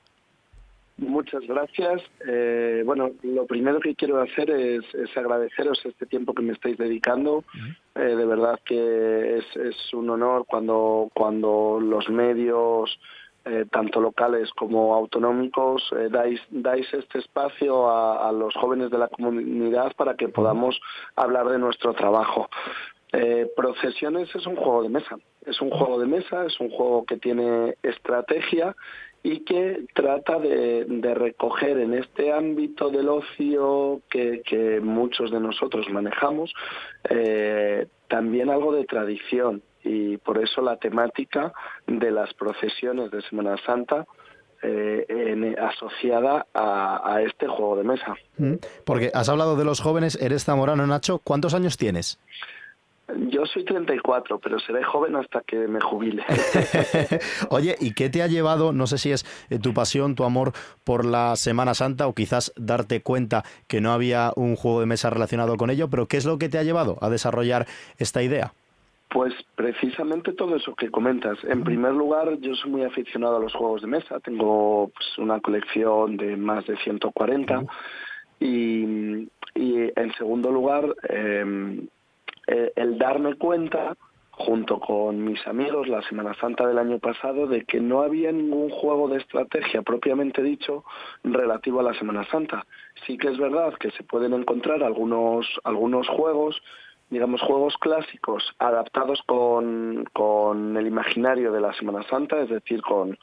[SPEAKER 9] Muchas gracias. Eh, bueno, lo primero que quiero hacer es, es agradeceros este tiempo que me estáis dedicando. Uh-huh. Eh, de verdad que es, es un honor cuando, cuando los medios, eh, tanto locales como autonómicos, eh, dais, dais este espacio a, a los jóvenes de la comunidad para que podamos hablar de nuestro trabajo. Eh, Procesiones es un juego de mesa. Es un juego de mesa, es un juego que tiene estrategia y que trata de, de recoger en este ámbito del ocio que, que muchos de nosotros manejamos, eh, también algo de tradición y por eso la temática de las procesiones de Semana Santa eh, en, asociada a, a este juego de mesa.
[SPEAKER 2] Porque has hablado de los jóvenes, eres zamorano, Nacho, ¿cuántos años tienes?
[SPEAKER 9] Yo soy treinta y cuatro, pero seré joven hasta que me jubile.
[SPEAKER 2] Oye, ¿y qué te ha llevado, no sé si es eh, tu pasión, tu amor por la Semana Santa o quizás darte cuenta que no había un juego de mesa relacionado con ello, pero qué es lo que te ha llevado a desarrollar esta idea?
[SPEAKER 9] Pues precisamente todo eso que comentas. En primer lugar, yo soy muy aficionado a los juegos de mesa. Tengo pues, una colección de más de ciento cuarenta. Uh. Y, y en segundo lugar, eh, el darme cuenta, junto con mis amigos, la Semana Santa del año pasado, de que no había ningún juego de estrategia propiamente dicho relativo a la Semana Santa. Sí que es verdad que se pueden encontrar algunos, algunos juegos, digamos juegos clásicos, adaptados con, con el imaginario de la Semana Santa, es decir, con,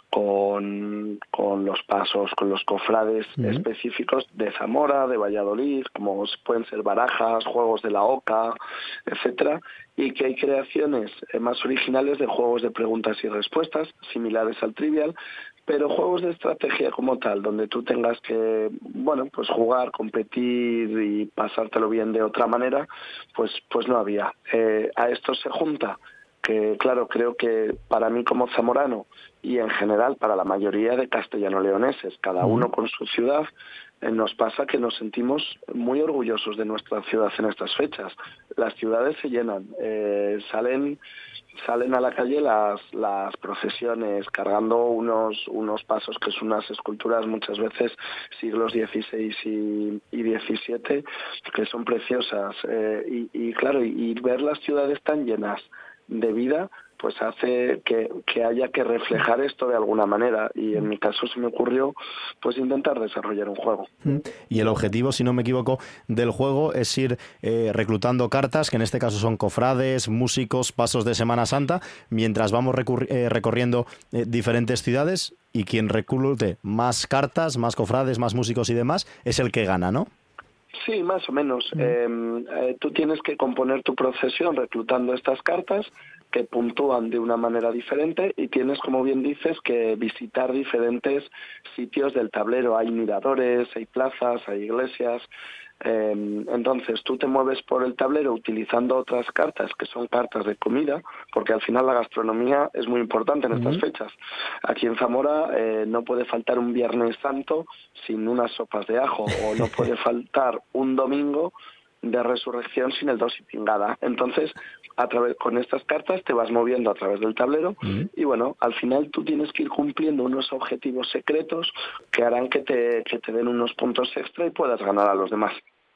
[SPEAKER 9] con, con los pasos, con los cofrades uh-huh. específicos de Zamora, de Valladolid, como pueden ser barajas, juegos de la Oca, etcétera, y que hay creaciones más originales de juegos de preguntas y respuestas, similares al Trivial, pero juegos de estrategia como tal, donde tú tengas que, bueno, pues jugar, competir y pasártelo bien de otra manera, pues, pues no había. Eh, a esto se junta que, claro, creo que para mí como zamorano y en general para la mayoría de castellano-leoneses, cada uno con su ciudad, eh, nos pasa que nos sentimos muy orgullosos de nuestra ciudad en estas fechas. Las ciudades se llenan, eh, salen... salen a la calle las las procesiones cargando unos unos pasos que son unas esculturas muchas veces siglos dieciséis y, y diecisiete que son preciosas eh, y, y claro y, y ver las ciudades tan llenas de vida pues hace que, que haya que reflejar esto de alguna manera y en mi caso se me ocurrió pues intentar desarrollar un juego.
[SPEAKER 2] Y el objetivo, si no me equivoco, del juego es ir eh, reclutando cartas, que en este caso son cofrades, músicos, pasos de Semana Santa, mientras vamos recurri- eh, recorriendo eh, diferentes ciudades y quien reclute más cartas, más cofrades, más músicos y demás, es el que gana, ¿no?
[SPEAKER 9] Sí, más o menos. Mm. Eh, eh, tú tienes que componer tu procesión reclutando estas cartas que puntúan de una manera diferente y tienes, como bien dices, que visitar diferentes sitios del tablero. Hay miradores, hay plazas, hay iglesias. Eh, entonces tú te mueves por el tablero utilizando otras cartas que son cartas de comida, porque al final la gastronomía es muy importante en uh-huh. estas fechas. Aquí en Zamora eh, no puede faltar un Viernes Santo sin unas sopas de ajo, o no puede faltar un domingo de resurrección sin el dos y pingada. Entonces, a través con estas cartas te vas moviendo a través del tablero uh-huh. y bueno, al final tú tienes que ir cumpliendo unos objetivos secretos que harán que te, que te den unos puntos extra y puedas ganar a los demás.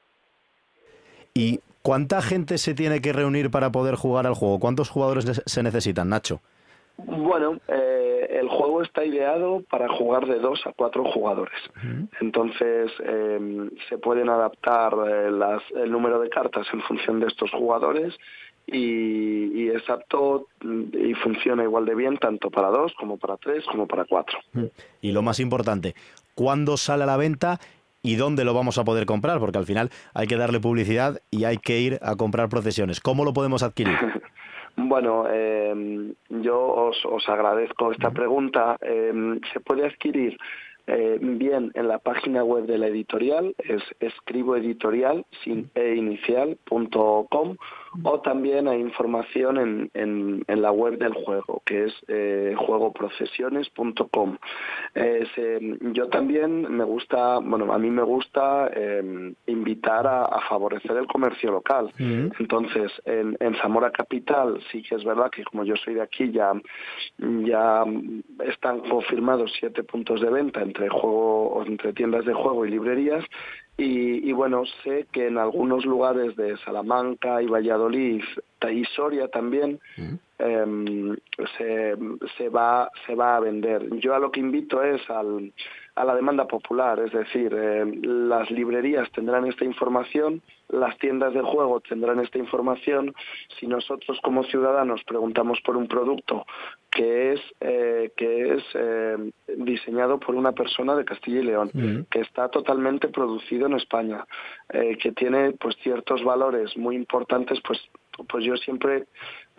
[SPEAKER 2] ¿Y cuánta gente se tiene que reunir para poder jugar al juego? ¿Cuántos jugadores se necesitan, Nacho?
[SPEAKER 9] Bueno, eh, el juego está ideado para jugar de dos a cuatro jugadores. Uh-huh. Entonces, eh, se pueden adaptar eh, las, el número de cartas en función de estos jugadores y, y es apto y funciona igual de bien tanto para dos como para tres como para cuatro.
[SPEAKER 2] Uh-huh. Y lo más importante, ¿cuándo sale a la venta? ¿Y dónde lo vamos a poder comprar? Porque al final hay que darle publicidad y hay que ir a comprar procesiones. ¿Cómo lo podemos adquirir?
[SPEAKER 9] Bueno, eh, yo os, os agradezco esta pregunta. Eh, se puede adquirir eh, bien en la página web de la editorial, es escriboeditorial sin e inicial punto com, o también hay información en, en, en la web del juego, que es eh, juego procesiones punto com. Eh, se, yo también me gusta, bueno, a mí me gusta eh, invitar a, a favorecer el comercio local. Uh-huh. Entonces, en, en Zamora Capital sí que es verdad que como yo soy de aquí ya, ya están confirmados siete puntos de venta entre juego, entre tiendas de juego y librerías. Y, y bueno, sé que en algunos lugares de Salamanca y Valladolid y Soria también uh-huh. eh, se, se va se va a vender. Yo a lo que invito es al, a la demanda popular, es decir, eh, las librerías tendrán esta información, las tiendas de juego tendrán esta información. Si nosotros como ciudadanos preguntamos por un producto que es eh, que es eh, diseñado por una persona de Castilla y León, uh-huh. que está totalmente producido en España, eh, que tiene pues ciertos valores muy importantes, pues pues yo siempre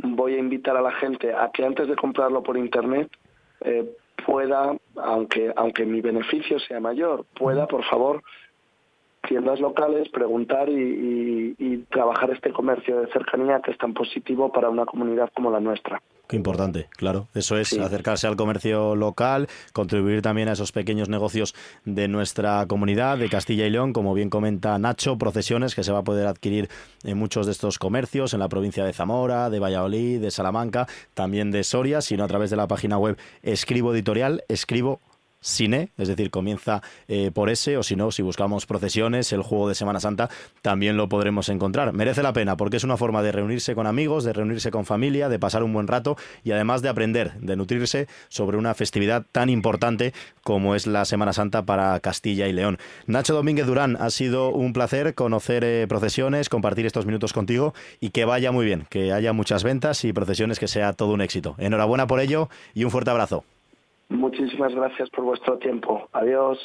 [SPEAKER 9] voy a invitar a la gente a que antes de comprarlo por internet eh, pueda, aunque aunque mi beneficio sea mayor, pueda, por favor, tiendas locales, preguntar y, y, y trabajar este comercio de cercanía que es tan positivo para una comunidad como la nuestra.
[SPEAKER 2] Qué importante, claro. Eso es,
[SPEAKER 9] sí.
[SPEAKER 2] acercarse al comercio local, contribuir también a esos pequeños negocios de nuestra comunidad, de Castilla y León, como bien comenta Nacho, procesiones que se va a poder adquirir en muchos de estos comercios, en la provincia de Zamora, de Valladolid, de Salamanca, también de Soria, sino a través de la página web Escribo Editorial, Escribo Cine, es decir, comienza eh, por ese, o si no, si buscamos procesiones, el juego de Semana Santa, también lo podremos encontrar. Merece la pena porque es una forma de reunirse con amigos, de reunirse con familia, de pasar un buen rato y además de aprender, de nutrirse sobre una festividad tan importante como es la Semana Santa para Castilla y León. Nacho Domínguez Durán, ha sido un placer conocer eh, procesiones, compartir estos minutos contigo y que vaya muy bien, que haya muchas ventas y procesiones, que sea todo un éxito. Enhorabuena por ello y un fuerte abrazo.
[SPEAKER 9] Muchísimas gracias por vuestro tiempo. Adiós.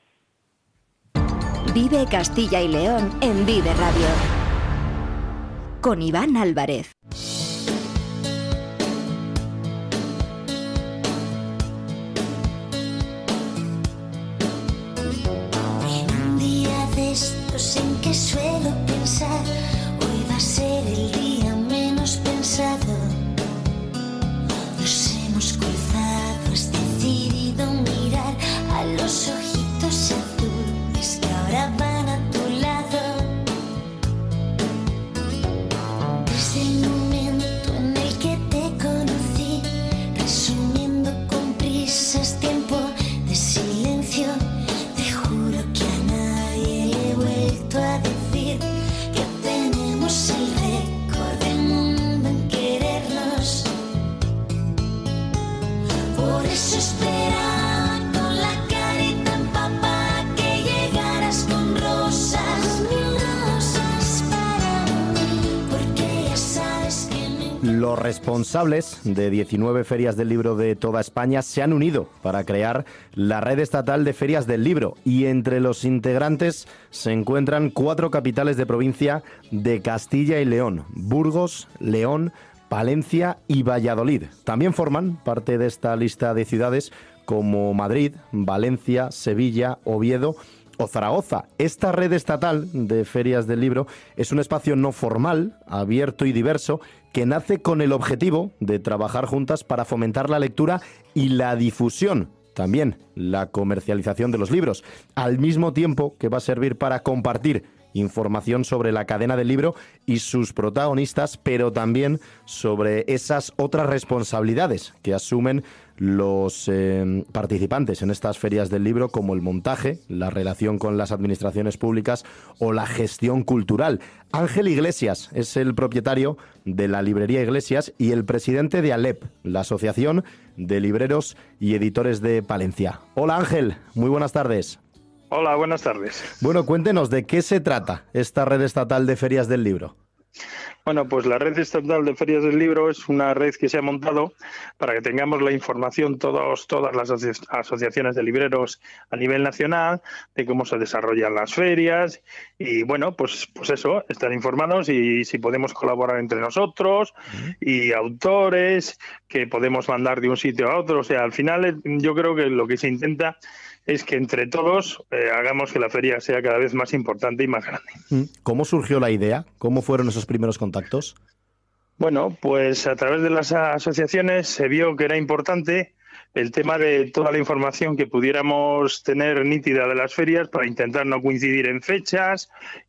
[SPEAKER 3] Vive Castilla y León en Vive Radio. Con Iván Álvarez.
[SPEAKER 10] En un día de estos en que suelo pensar, hoy va a ser el día menos pensado. Nos hemos cruzado, has decidido mirar a los ojitos azules que ahora van a tu lado. Desde el momento en el que te conocí, resumiendo con prisas tiempo de silencio, te juro que a nadie le he vuelto a decir que tenemos el récord del mundo en querernos. Por eso esperaba con la carita empapada que llegaras con rosas, mil rosas para mí, porque ya sabes que me...
[SPEAKER 2] Los responsables de diecinueve ferias del libro de toda España se han unido para crear la Red Estatal de Ferias del Libro y entre los integrantes se encuentran cuatro capitales de provincia de Castilla y León: Burgos, León, Palencia y Valladolid. También forman parte de esta lista de ciudades como Madrid, Valencia, Sevilla, Oviedo o Zaragoza. Esta red estatal de ferias del libro es un espacio no formal, abierto y diverso, que nace con el objetivo de trabajar juntas para fomentar la lectura y la difusión, también la comercialización de los libros, al mismo tiempo que va a servir para compartir información sobre la cadena del libro y sus protagonistas, pero también sobre esas otras responsabilidades que asumen los eh, participantes en estas ferias del libro, como el montaje, la relación con las administraciones públicas o la gestión cultural. Ángel Iglesias es el propietario de la librería Iglesias y el presidente de ALEP, la Asociación de Libreros y Editores de Palencia. Hola Ángel, muy buenas tardes.
[SPEAKER 11] Hola, buenas tardes.
[SPEAKER 2] Bueno, cuéntenos, ¿de qué se trata esta red estatal de ferias del libro?
[SPEAKER 11] Bueno, pues la Red Estatal de Ferias del Libro es una red que se ha montado para que tengamos la información todos, todas las aso- asociaciones de libreros a nivel nacional de cómo se desarrollan las ferias y, bueno, pues, pues eso, estar informados y si podemos colaborar entre nosotros y autores que podemos mandar de un sitio a otro. O sea, al final yo creo que lo que se intenta es que entre todos eh, hagamos que la feria sea cada vez más importante y más grande.
[SPEAKER 2] ¿Cómo surgió la idea? ¿Cómo fueron esos primeros contactos?
[SPEAKER 11] Bueno, pues a través de las asociaciones se vio que era importante el tema de toda la información que pudiéramos tener nítida de las ferias para intentar no coincidir en fechas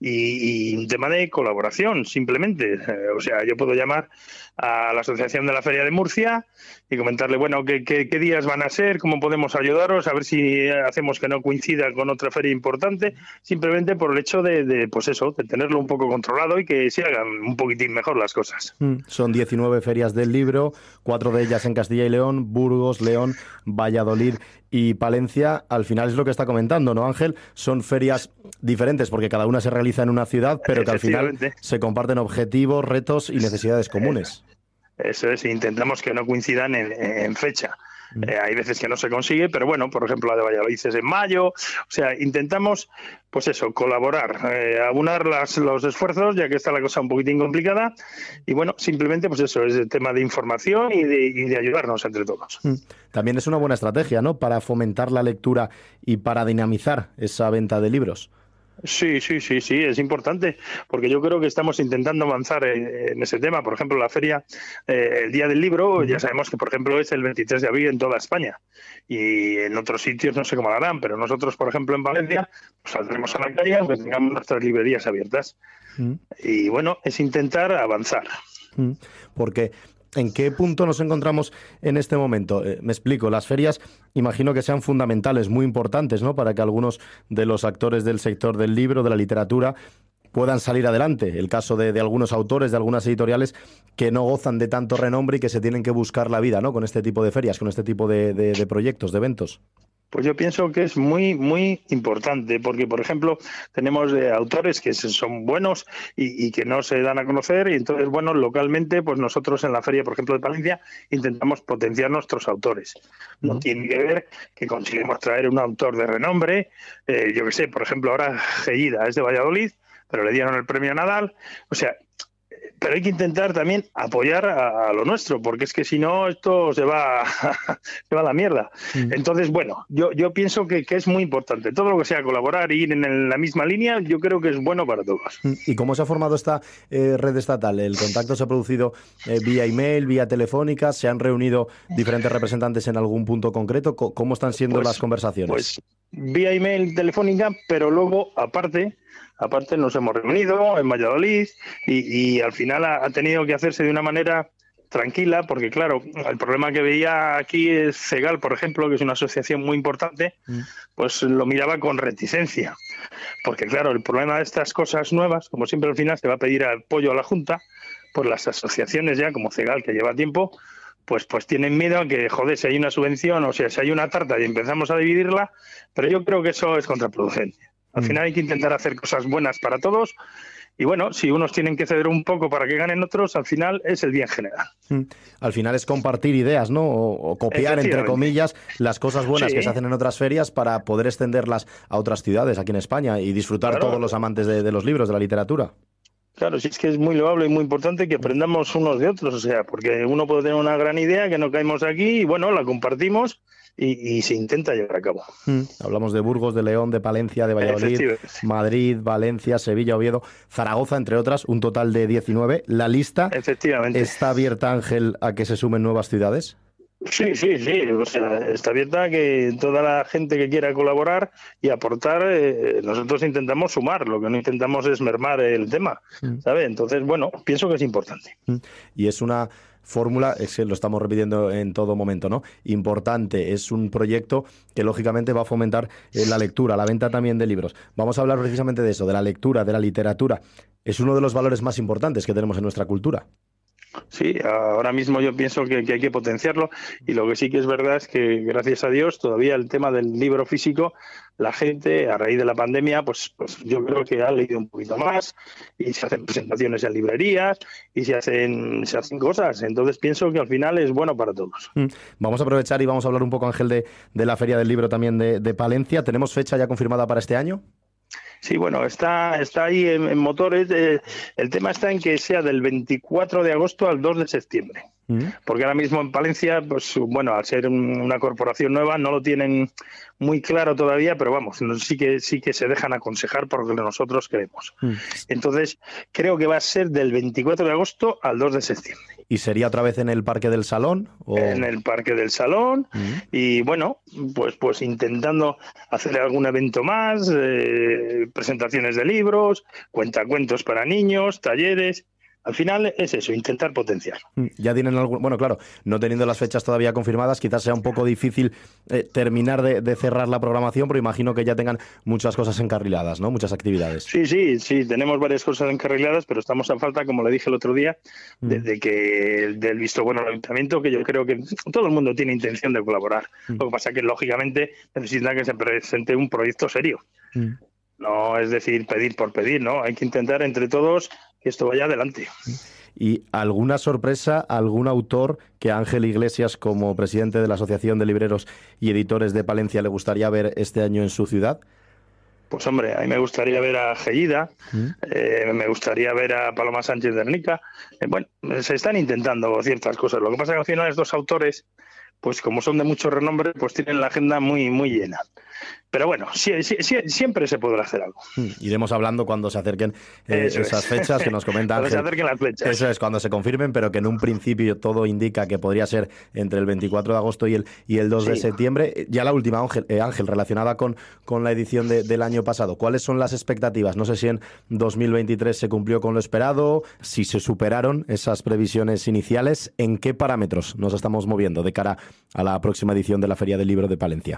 [SPEAKER 11] y, y un tema de colaboración, simplemente. Eh, o sea, yo puedo llamar a la Asociación de la Feria de Murcia y comentarle, bueno, qué, qué, qué días van a ser, cómo podemos ayudaros, a ver si hacemos que no coincida con otra feria importante, simplemente por el hecho de, de pues eso, de tenerlo un poco controlado y que se hagan un poquitín mejor las cosas.
[SPEAKER 2] Mm, son diecinueve ferias del libro, cuatro de ellas en Castilla y León, Burgos, León, Valladolid y Palencia. Al final es lo que está comentando, ¿no, Ángel? Son ferias diferentes porque cada una se realiza en una ciudad, pero que al final se comparten objetivos, retos y necesidades comunes.
[SPEAKER 11] Eso es, intentamos que no coincidan en, en fecha. Eh, hay veces que no se consigue, pero bueno, por ejemplo, la de Valladolid es en mayo. O sea, intentamos, pues eso, colaborar, eh, aunar las, los esfuerzos, ya que está la cosa un poquitín complicada. Y bueno, simplemente, pues eso, es el tema de información y de, y de ayudarnos entre todos.
[SPEAKER 2] También es una buena estrategia, ¿no?, para fomentar la lectura y para dinamizar esa venta de libros.
[SPEAKER 11] Sí, sí, sí, sí, es importante, porque yo creo que estamos intentando avanzar en, en ese tema. Por ejemplo, la feria, eh, el Día del Libro, ya sabemos que, por ejemplo, es el veintitrés de abril en toda España, y en otros sitios no sé cómo lo harán, pero nosotros, por ejemplo, en Valencia, pues saldremos a la calle aunque tengamos nuestras librerías abiertas. Mm. Y bueno, es intentar avanzar.
[SPEAKER 2] Mm. Porque... ¿en qué punto nos encontramos en este momento? Eh, me explico, las ferias imagino que sean fundamentales, muy importantes, ¿no?, para que algunos de los actores del sector del libro, de la literatura, puedan salir adelante. El caso de, de algunos autores, de algunas editoriales que no gozan de tanto renombre y que se tienen que buscar la vida, ¿no?, con este tipo de ferias, con este tipo de, de, de proyectos, de eventos.
[SPEAKER 11] Pues yo pienso que es muy, muy importante, porque, por ejemplo, tenemos eh, autores que son buenos y, y que no se dan a conocer, y entonces, bueno, localmente, pues nosotros en la feria, por ejemplo, de Palencia, intentamos potenciar nuestros autores. No uh-huh. tiene que ver que conseguimos traer un autor de renombre, eh, yo qué sé, por ejemplo, ahora Gellida es de Valladolid, pero le dieron el premio Nadal, o sea... Pero hay que intentar también apoyar a, a lo nuestro, porque es que si no esto se va, se va a la mierda. Mm. Entonces, bueno, yo, yo pienso que, que es muy importante. Todo lo que sea colaborar y ir en, en la misma línea, yo creo que es bueno para todos.
[SPEAKER 2] ¿Y cómo se ha formado esta eh, red estatal? ¿El contacto se ha producido eh, vía email, vía telefónica? ¿Se han reunido diferentes representantes en algún punto concreto? ¿Cómo están siendo
[SPEAKER 11] pues,
[SPEAKER 2] las conversaciones?
[SPEAKER 11] Pues vía email, telefónica, pero luego, aparte... Aparte nos hemos reunido en Valladolid y, y al final ha, ha tenido que hacerse de una manera tranquila, porque claro, el problema que veía aquí es CEGAL, por ejemplo, que es una asociación muy importante, mm. pues lo miraba con reticencia. Porque claro, el problema de estas cosas nuevas, como siempre al final se va a pedir apoyo a la Junta, pues las asociaciones ya, como CEGAL, que lleva tiempo, pues pues tienen miedo a que, joder, si hay una subvención, o sea, si hay una tarta y empezamos a dividirla, pero yo creo que eso es contraproducente. Al final hay que intentar hacer cosas buenas para todos y bueno, si unos tienen que ceder un poco para que ganen otros, al final es el bien general.
[SPEAKER 2] Al final es compartir ideas, ¿no? O, o copiar, entre comillas, las cosas buenas sí. que se hacen en otras ferias para poder extenderlas a otras ciudades aquí en España y disfrutar claro. todos los amantes de, de los libros, de la literatura.
[SPEAKER 11] Claro, sí, es que es muy loable y muy importante que aprendamos unos de otros, o sea, porque uno puede tener una gran idea que no caemos aquí y bueno, la compartimos y, y se intenta llevar a cabo.
[SPEAKER 2] Mm. Hablamos de Burgos, de León, de Palencia, de Valladolid, Madrid, Valencia, Sevilla, Oviedo, Zaragoza, entre otras, un total de diecinueve. ¿La lista
[SPEAKER 11] Efectivamente.
[SPEAKER 2] está abierta, Ángel, a que se sumen nuevas ciudades?
[SPEAKER 11] Sí, sí, sí, o sea, está abierta a que toda la gente que quiera colaborar y aportar, eh, nosotros intentamos sumar, lo que no intentamos es mermar el tema, mm. ¿sabes? Entonces, bueno, pienso que es importante.
[SPEAKER 2] Mm. Y es una fórmula, es que lo estamos repitiendo en todo momento, ¿no? Importante, es un proyecto que lógicamente va a fomentar eh, la lectura, la venta también de libros. Vamos a hablar precisamente de eso, de la lectura, de la literatura. Es uno de los valores más importantes que tenemos en nuestra cultura.
[SPEAKER 11] Sí, ahora mismo yo pienso que, que hay que potenciarlo y lo que sí que es verdad es que gracias a Dios todavía el tema del libro físico, la gente a raíz de la pandemia pues, pues yo creo que ha leído un poquito más y se hacen presentaciones en librerías y se hacen, se hacen cosas, entonces pienso que al final es bueno para todos.
[SPEAKER 2] Mm. Vamos a aprovechar y vamos a hablar un poco, Ángel, de, de la Feria del Libro también de, de Palencia. ¿Tenemos fecha ya confirmada para este año?
[SPEAKER 11] Sí, bueno, está, está ahí en, en motores. Eh, el tema está en que sea del veinticuatro de agosto al dos de septiembre. ¿Mm? Porque ahora mismo en Palencia, pues bueno, al ser un, una corporación nueva, no lo tienen muy claro todavía, pero vamos, sí que sí que se dejan aconsejar por lo que nosotros queremos. ¿Mm? Entonces, creo que va a ser del veinticuatro de agosto al dos de septiembre.
[SPEAKER 2] ¿Y sería otra vez en el Parque del Salón? ¿O?
[SPEAKER 11] En el Parque del Salón. ¿Mm? Y bueno, pues, pues intentando hacer algún evento más, eh, presentaciones de libros, cuentacuentos para niños, talleres. Al final es eso, intentar potenciar.
[SPEAKER 2] Ya tienen algún... Bueno, claro, no teniendo las fechas todavía confirmadas, quizás sea un poco difícil eh, terminar de, de cerrar la programación, pero imagino que ya tengan muchas cosas encarriladas, ¿no? Muchas actividades.
[SPEAKER 11] Sí, sí, sí, tenemos varias cosas encarriladas, pero estamos a falta, como le dije el otro día, de, de que del visto bueno al ayuntamiento, que yo creo que todo el mundo tiene intención de colaborar. Mm. Lo que pasa es que, lógicamente, necesita que se presente un proyecto serio. Mm. No es decir pedir por pedir, ¿no? Hay que intentar entre todos que esto vaya adelante.
[SPEAKER 2] ¿Y alguna sorpresa, algún autor que a Ángel Iglesias, como presidente de la Asociación de Libreros y Editores de Palencia, le gustaría ver este año en su ciudad?
[SPEAKER 11] Pues hombre, a mí me gustaría ver a Gellida, ¿Mm? eh, me gustaría ver a Paloma Sánchez de Ernica. Eh, bueno, se están intentando ciertas cosas. Lo que pasa es que al final estos autores, pues como son de mucho renombre, pues tienen la agenda muy muy llena. Pero bueno, sí, sí, sí, siempre se podrá hacer algo.
[SPEAKER 2] Iremos hablando cuando se acerquen eh, esas es. fechas que nos comenta Ángel.
[SPEAKER 11] Cuando se acerquen las fechas.
[SPEAKER 2] Eso es, cuando se confirmen, pero que en un principio todo indica que podría ser entre el veinticuatro de agosto y el, y el dos sí. de septiembre. Ya la última, Ángel, eh, Ángel relacionada con, con la edición de, del año pasado. ¿Cuáles son las expectativas? No sé si en dos mil veintitrés se cumplió con lo esperado, si se superaron esas previsiones iniciales. ¿En qué parámetros nos estamos moviendo de cara a la próxima edición de la Feria del Libro de Palencia?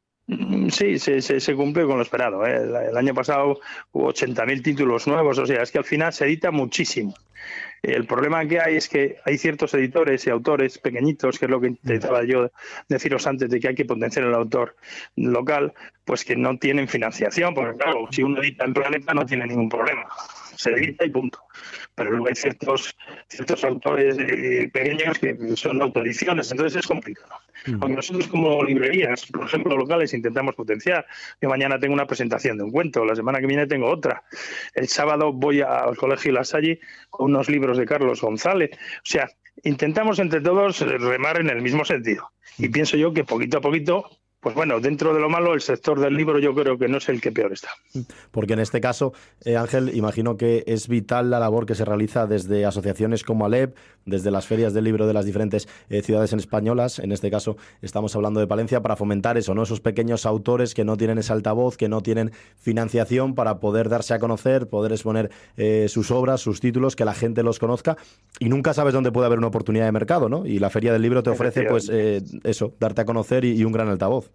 [SPEAKER 11] Sí, se, se, se cumple con lo esperado, ¿eh? El, el año pasado hubo ochenta mil títulos nuevos, o sea, es que al final se edita muchísimo. El problema que hay es que hay ciertos editores y autores pequeñitos, que es lo que intentaba yo deciros antes, de que hay que potenciar el autor local, pues que no tienen financiación, porque claro, si uno edita en Planeta no tiene ningún problema, se edita y punto. Pero luego hay ciertos ciertos autores eh, pequeños que son autoediciones, entonces es complicado. Aunque nosotros como librerías, por ejemplo, locales, intentamos potenciar. Yo mañana tengo una presentación de un cuento, la semana que viene tengo otra. El sábado voy al Colegio La Salle con unos libros de Carlos González. O sea, intentamos entre todos remar en el mismo sentido. Y pienso yo que poquito a poquito, pues bueno, dentro de lo malo, el sector del libro yo creo que no es el que peor está.
[SPEAKER 2] Porque en este caso, eh, Ángel, imagino que es vital la labor que se realiza desde asociaciones como Alep, desde las ferias del libro de las diferentes eh, ciudades españolas. En este caso estamos hablando de Palencia, para fomentar eso, ¿no? Esos pequeños autores que no tienen ese altavoz, que no tienen financiación para poder darse a conocer, poder exponer eh, sus obras, sus títulos, que la gente los conozca. Y nunca sabes dónde puede haber una oportunidad de mercado, ¿no? Y la Feria del Libro te ofrece, pues, eh, eso, darte a conocer y, y un gran altavoz.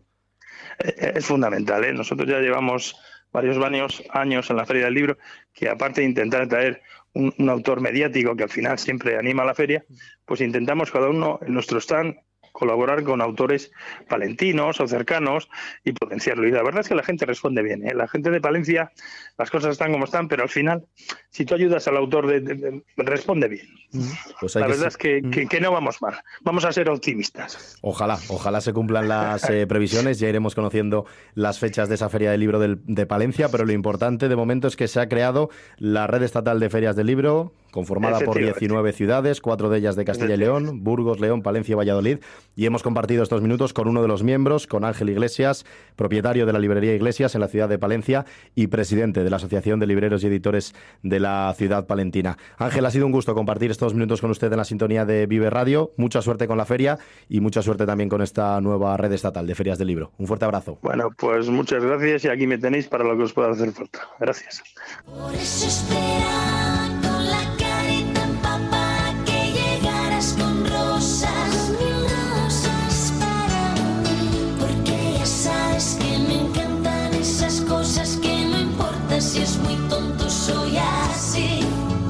[SPEAKER 11] Es fundamental, ¿eh? Nosotros ya llevamos varios años, años en la Feria del Libro, que aparte de intentar traer un, un autor mediático que al final siempre anima a la feria, pues intentamos cada uno en nuestro stand colaborar con autores palentinos o cercanos y potenciarlo. Y la verdad es que la gente responde bien, ¿eh? La gente de Palencia, las cosas están como están, pero al final, si tú ayudas al autor, de, de, de, responde bien. Pues la verdad que es que, que, que no vamos mal. Vamos a ser optimistas.
[SPEAKER 2] Ojalá, ojalá se cumplan las eh, previsiones. Ya iremos conociendo las fechas de esa Feria del Libro del, de Palencia, pero lo importante de momento es que se ha creado la Red Estatal de Ferias del Libro, conformada por diecinueve ciudades, cuatro de ellas de Castilla y León, Burgos, León, Palencia y Valladolid. Y hemos compartido estos minutos con uno de los miembros, con Ángel Iglesias, propietario de la librería Iglesias en la ciudad de Palencia y presidente de la Asociación de Libreros y Editores de la ciudad palentina. Ángel, ha sido un gusto compartir estos minutos con usted en la sintonía de Vive Radio. Mucha suerte con la feria y mucha suerte también con esta nueva red estatal de ferias del libro. Un fuerte abrazo.
[SPEAKER 11] Bueno, pues muchas gracias y aquí me tenéis para lo que os pueda hacer falta. Gracias.
[SPEAKER 10] Por eso espera con la carita empapada que llegaras con rosas, mil rosas para mí, porque ya sabes que me encantan esas cosas que no importa si es muy tonto, soy así.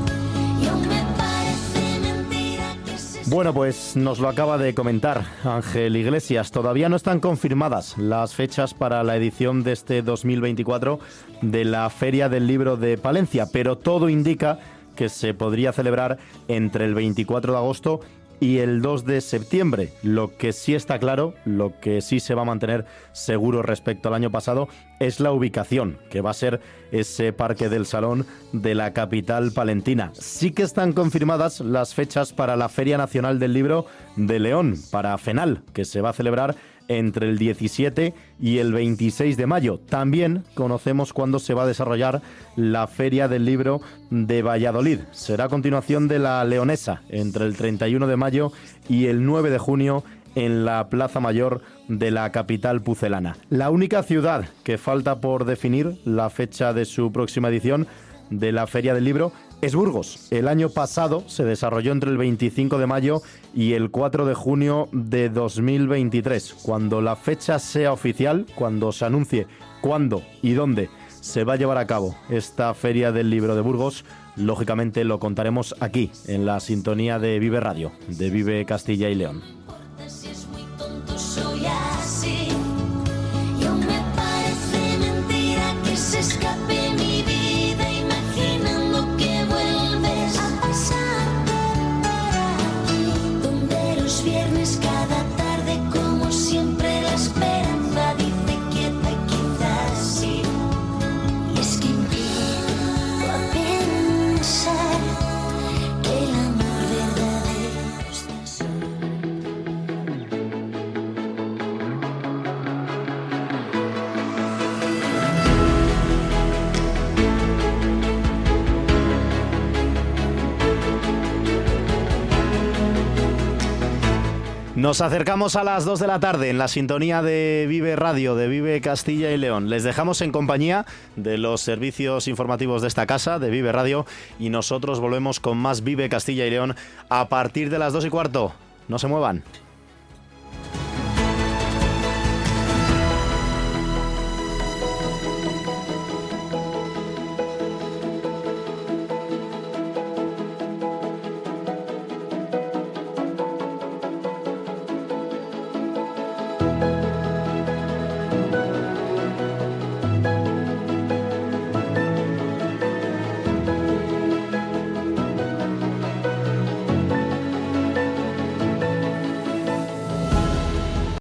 [SPEAKER 10] Y aún me parece mentira que se...
[SPEAKER 2] Bueno, pues nos lo acaba de comentar Ángel Iglesias. Todavía no están confirmadas las fechas para la edición de este dos mil veinticuatro de la Feria del Libro de Palencia, pero todo indica que se podría celebrar entre el veinticuatro de agosto y el dos de septiembre. Lo que sí está claro, lo que sí se va a mantener seguro respecto al año pasado, es la ubicación, que va a ser ese Parque del Salón de la capital palentina. Sí que están confirmadas las fechas para la Feria Nacional del Libro de León, para FENAL, que se va a celebrar entre el diecisiete y el veintiséis de mayo. También conocemos cuándo se va a desarrollar la Feria del Libro de Valladolid. Será a continuación de la Leonesa, entre el treinta y uno de mayo y el nueve de junio, en la Plaza Mayor de la capital pucelana. La única ciudad que falta por definir la fecha de su próxima edición de la Feria del Libro es Burgos. El año pasado se desarrolló entre el veinticinco de mayo y el cuatro de junio de dos mil veintitrés. Cuando la fecha sea oficial, cuando se anuncie cuándo y dónde se va a llevar a cabo esta Feria del Libro de Burgos, lógicamente lo contaremos aquí, en la sintonía de Vive Radio, de Vive Castilla y León.
[SPEAKER 10] Si es muy tonto, soy así. Y aún me parece mentira que se escape mi vida imaginando que vuelves a pasarte
[SPEAKER 2] Nos acercamos a las dos de la tarde en la sintonía de Vive Radio, de Vive Castilla y León. Les dejamos en compañía de los servicios informativos de esta casa, de Vive Radio, y nosotros volvemos con más Vive Castilla y León a partir de las dos y cuarto. No se muevan.